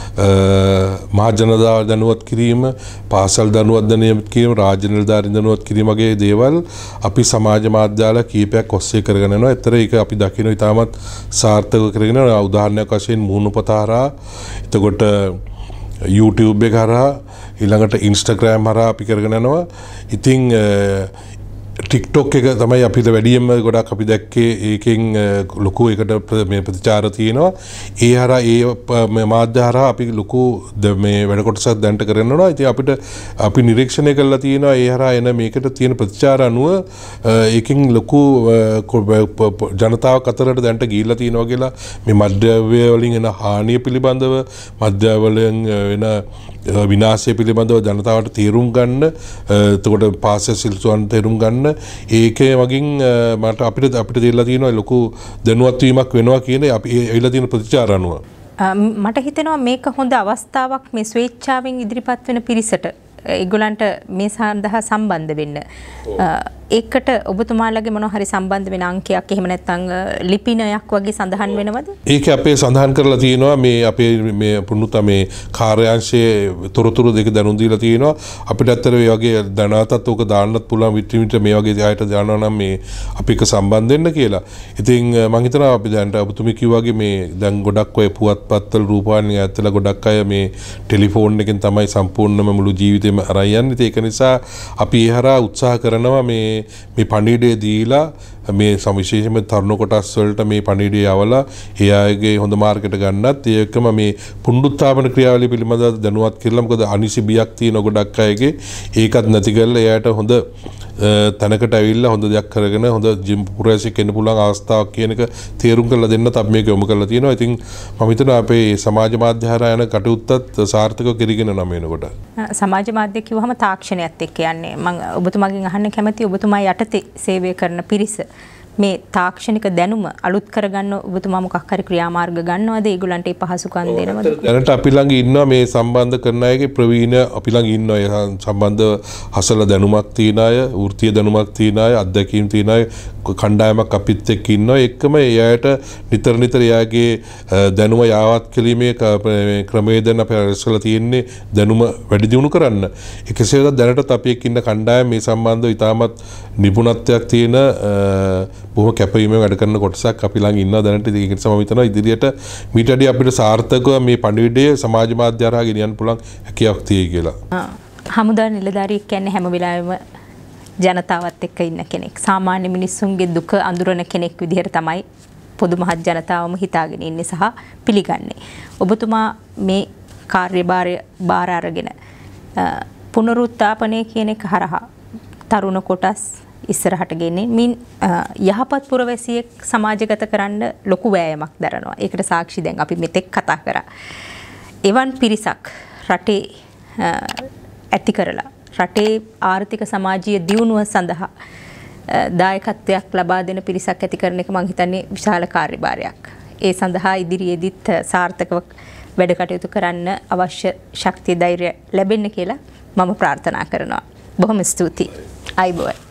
මහා ජනතාව දැනුවත් කිරීම, පාසල් දැනුවත් කිරීම, රාජ්‍ය නිලධාරීන් දැනුවත් කිරීම වගේ දේවල් අපි සමාජ මාධ්‍යවල කීපයක් ඔස්සේ කරගෙන යනවා. ඇත්තට ඒක අපි දකින්න ඉතාමත් සාර්ථකව කරගෙන යනවා. උදාහරණයක් වශයෙන් මුහුණුපත හරහා, එතකොට YouTube එක හරහා, ඊළඟට Instagram හරහා අපි කරගෙන යනවා. ඉතින් TikTok එක තමයි අපිට වැඩියෙන්ම ගොඩක් අපි දැක්කේ. ඒකෙන් ලොකු එකට මේ ප්‍රතිචාර තියෙනවා. ඒ හරහා ඒ මාධ්‍ය හරහා අපි ලොකු මේ වැඩ කොටසක් දැන්ට කරනවා. ඉතින් අපිට අපි නිරීක්ෂණය කරලා තියෙනවා ඒ හරහා එන මේකට තියෙන ප්‍රතිචාර අනුව ඒකෙන් ලොකු ජනතාවක් අතරට දැන්ට ගිහිල්ලා තියෙනවා කියලා. මේ මද්ද්‍රව්‍ය වලින් එන හානිය පිළිබඳව, මද්ද්‍රව්‍ය වලින් වෙන විනාශය පිළිබඳව ජනතාවට තේරුම් ගන්න, එතකොට පාසල් සිල්සුවන් තේරුම් ගන්න, ඒකේ වගින් මට අපිට දෙලා තියෙනවා ලොකු දැනුවත් වීමක් වෙනවා කියන අපි ඒවිලා තියෙන ප්‍රතිචාර අනුව. මට හිතෙනවා මේක හොඳ අවස්ථාවක් මේ ස්වේච්ඡාවෙන් ඉදිරිපත් වෙන පිරිසට ඒගොල්ලන්ට මේ සඳහා සම්බන්ධ වෙන්න. ඒකට ඔබතුමාලගේ මොන හරි සම්බන්ධ වෙන අංකයක් එහෙම නැත්නම් ලිපිනයක් වගේ සඳහන් වෙනවද? ඒක අපේ සඳහන් කරලා තියෙනවා. මේ අපේ මේ පුණුත මේ කාර්යාංශයේ තොරතුරු දෙක දැනුම් දීලා තියෙනවා. අපිට ඇත්තට මේ වගේ දැනටත් ඕක දාන්නත් පුළුවන් විට්‍රිමිට මේ වගේ ආයත දානවා නම් මේ අපි එක සම්බන්ධ වෙන්න කියලා. ඉතින් මම හිතනවා අපි දැන්ට ඔබතුමී කිව්වාගේ මේ දැන් ගොඩක් ඔය පුවත්පත්වල රූපවාහිනී ඇත්තලා ගොඩක් අය මේ ටෙලිෆෝන් එකෙන් තමයි සම්පූර්ණම මුළු ජීවිතේම අරන් යන්නේ. ඒක නිසා අපි ඒ හරහා උත්සාහ කරනවා මේ පණිවිඩය දීලා මේ සවිශේෂයෙන්ම තරුණ කොටස් වලට මේ පණිවිඩය යවලා ඒ අයගේ හොඳ මාර්ගයට ගන්නත්, ඒකම මේ පුනරුත්ථාපන ක්‍රියාවලිය පිළිබඳව දැනුවත් කරලා. මොකද අනිසි බියක් තියෙන ගොඩක් අයගේ ඒකත් නැති කරලා එයාට හොඳ තැනකට ඇවිල්ලා හොඳ දෙයක් කරගෙන හොඳ පුරවැසියෙක් වෙන්න පුළුවන් අවස්ථාවක් කියන එක තේරුම් කරලා දෙන්නත් අපි මේක යොමු කරලා තියෙනවා. ඉතින් මම හිතනවා අපේ සමාජ මාධ්‍ය හරහා යන කටයුත්තත් සාර්ථකව කරගෙන යන වෙනකොට. සමාජ මාධ්‍ය කිව්වහම තාක්ෂණයත් එක්ක යන්නේ. මම ඔබතුමාගෙන් අහන්න කැමතියි ඔබතුමා යටතේ සේවය කරන පිරිස මේ තාක්ෂණික දැනුම අලුත් කරගන්න ඔබතුමා මොකක් හරි ක්‍රියාමාර්ග ගන්නවද? ඒගොල්ලන්ට ඒ පහසුකම් දෙනවද? දැනට අපි ළඟ ඉන්නවා මේ සම්බන්ධ කරන අයගේ ප්‍රවීණ අපි ළඟ ඉන්නවා ඒ සම්බන්ධ හසල දැනුමක් තියෙන අය, වෘත්තීය දැනුමක් තියෙන අය, අත්දැකීම් තියෙන අය කණ්ඩායමක් අපිත් එක්ක ඉන්නවා. එක්කම ඒ අයට නිතර එයාගේ දැනුම යාවත් කිරීමේ ක්‍රමවේදයන් අපි රැස්වලා තියෙන්නේ දැනුම වැඩි දියුණු කරන්න. කෙසේද දැනටත් අපි එක්ක ඉන්න කණ්ඩායම මේ සම්බන්ධව ඉතාමත් නිපුණත්වයක් තියෙන බොහොම කැපවීමෙන් වැඩ කරන කොටසක් අපි ළඟ ඉන්නවා දැනට. ඒක නිසා මම හිතනවා ඉදිරියට මීට වඩා අපිට සාර්ථකව මේ පණිවිඩය සමාජ මාධ්‍ය හරහා ගෙනියන්න පුළුවන් හැකියාවක් තියෙයි කියලා. හමුදා නිලධාරියෙක් කියන්නේ හැම වෙලාවෙම ජනතාවත් එක්ක ඉන්න කෙනෙක්. සාමාන්‍ය මිනිස්සුන්ගේ දුක අඳුරන කෙනෙක් විදිහට තමයි පොදු මහත් ජනතාවම හිතාගෙන ඉන්නේ සහ පිළිගන්නේ. ඔබතුමා මේ කාර්යභාරය බාර අරගෙන පුනරුත්ථාපනය කියන එක හරහා තරුණ කොටස් ඉස්සරහට ගෙන්නේ මින් යහපත් පුරවැසියෙක් සමාජගත කරන්න ලොකු වෑයමක් දරනවා. ඒකට සාක්ෂි දැන් අපි මෙතෙක් කතා කරා. එවන් පිරිසක් රටේ ඇති කරලා රටේ ආර්ථික සමාජීය දියුණුව සඳහා දායකත්වයක් ලබා දෙන පිරිසක් ඇති කරන එක මම හිතන්නේ විශාල කාර්යභාරයක්. ඒ සඳහා ඉදිරියේදීත් සාර්ථකව වැඩ කටයුතු කරන්න අවශ්‍ය ශක්තිය ධෛර්යය ලැබෙන්න කියලා මම ප්‍රාර්ථනා කරනවා. බොහොම ස්තුතියි. අයිබෝයි.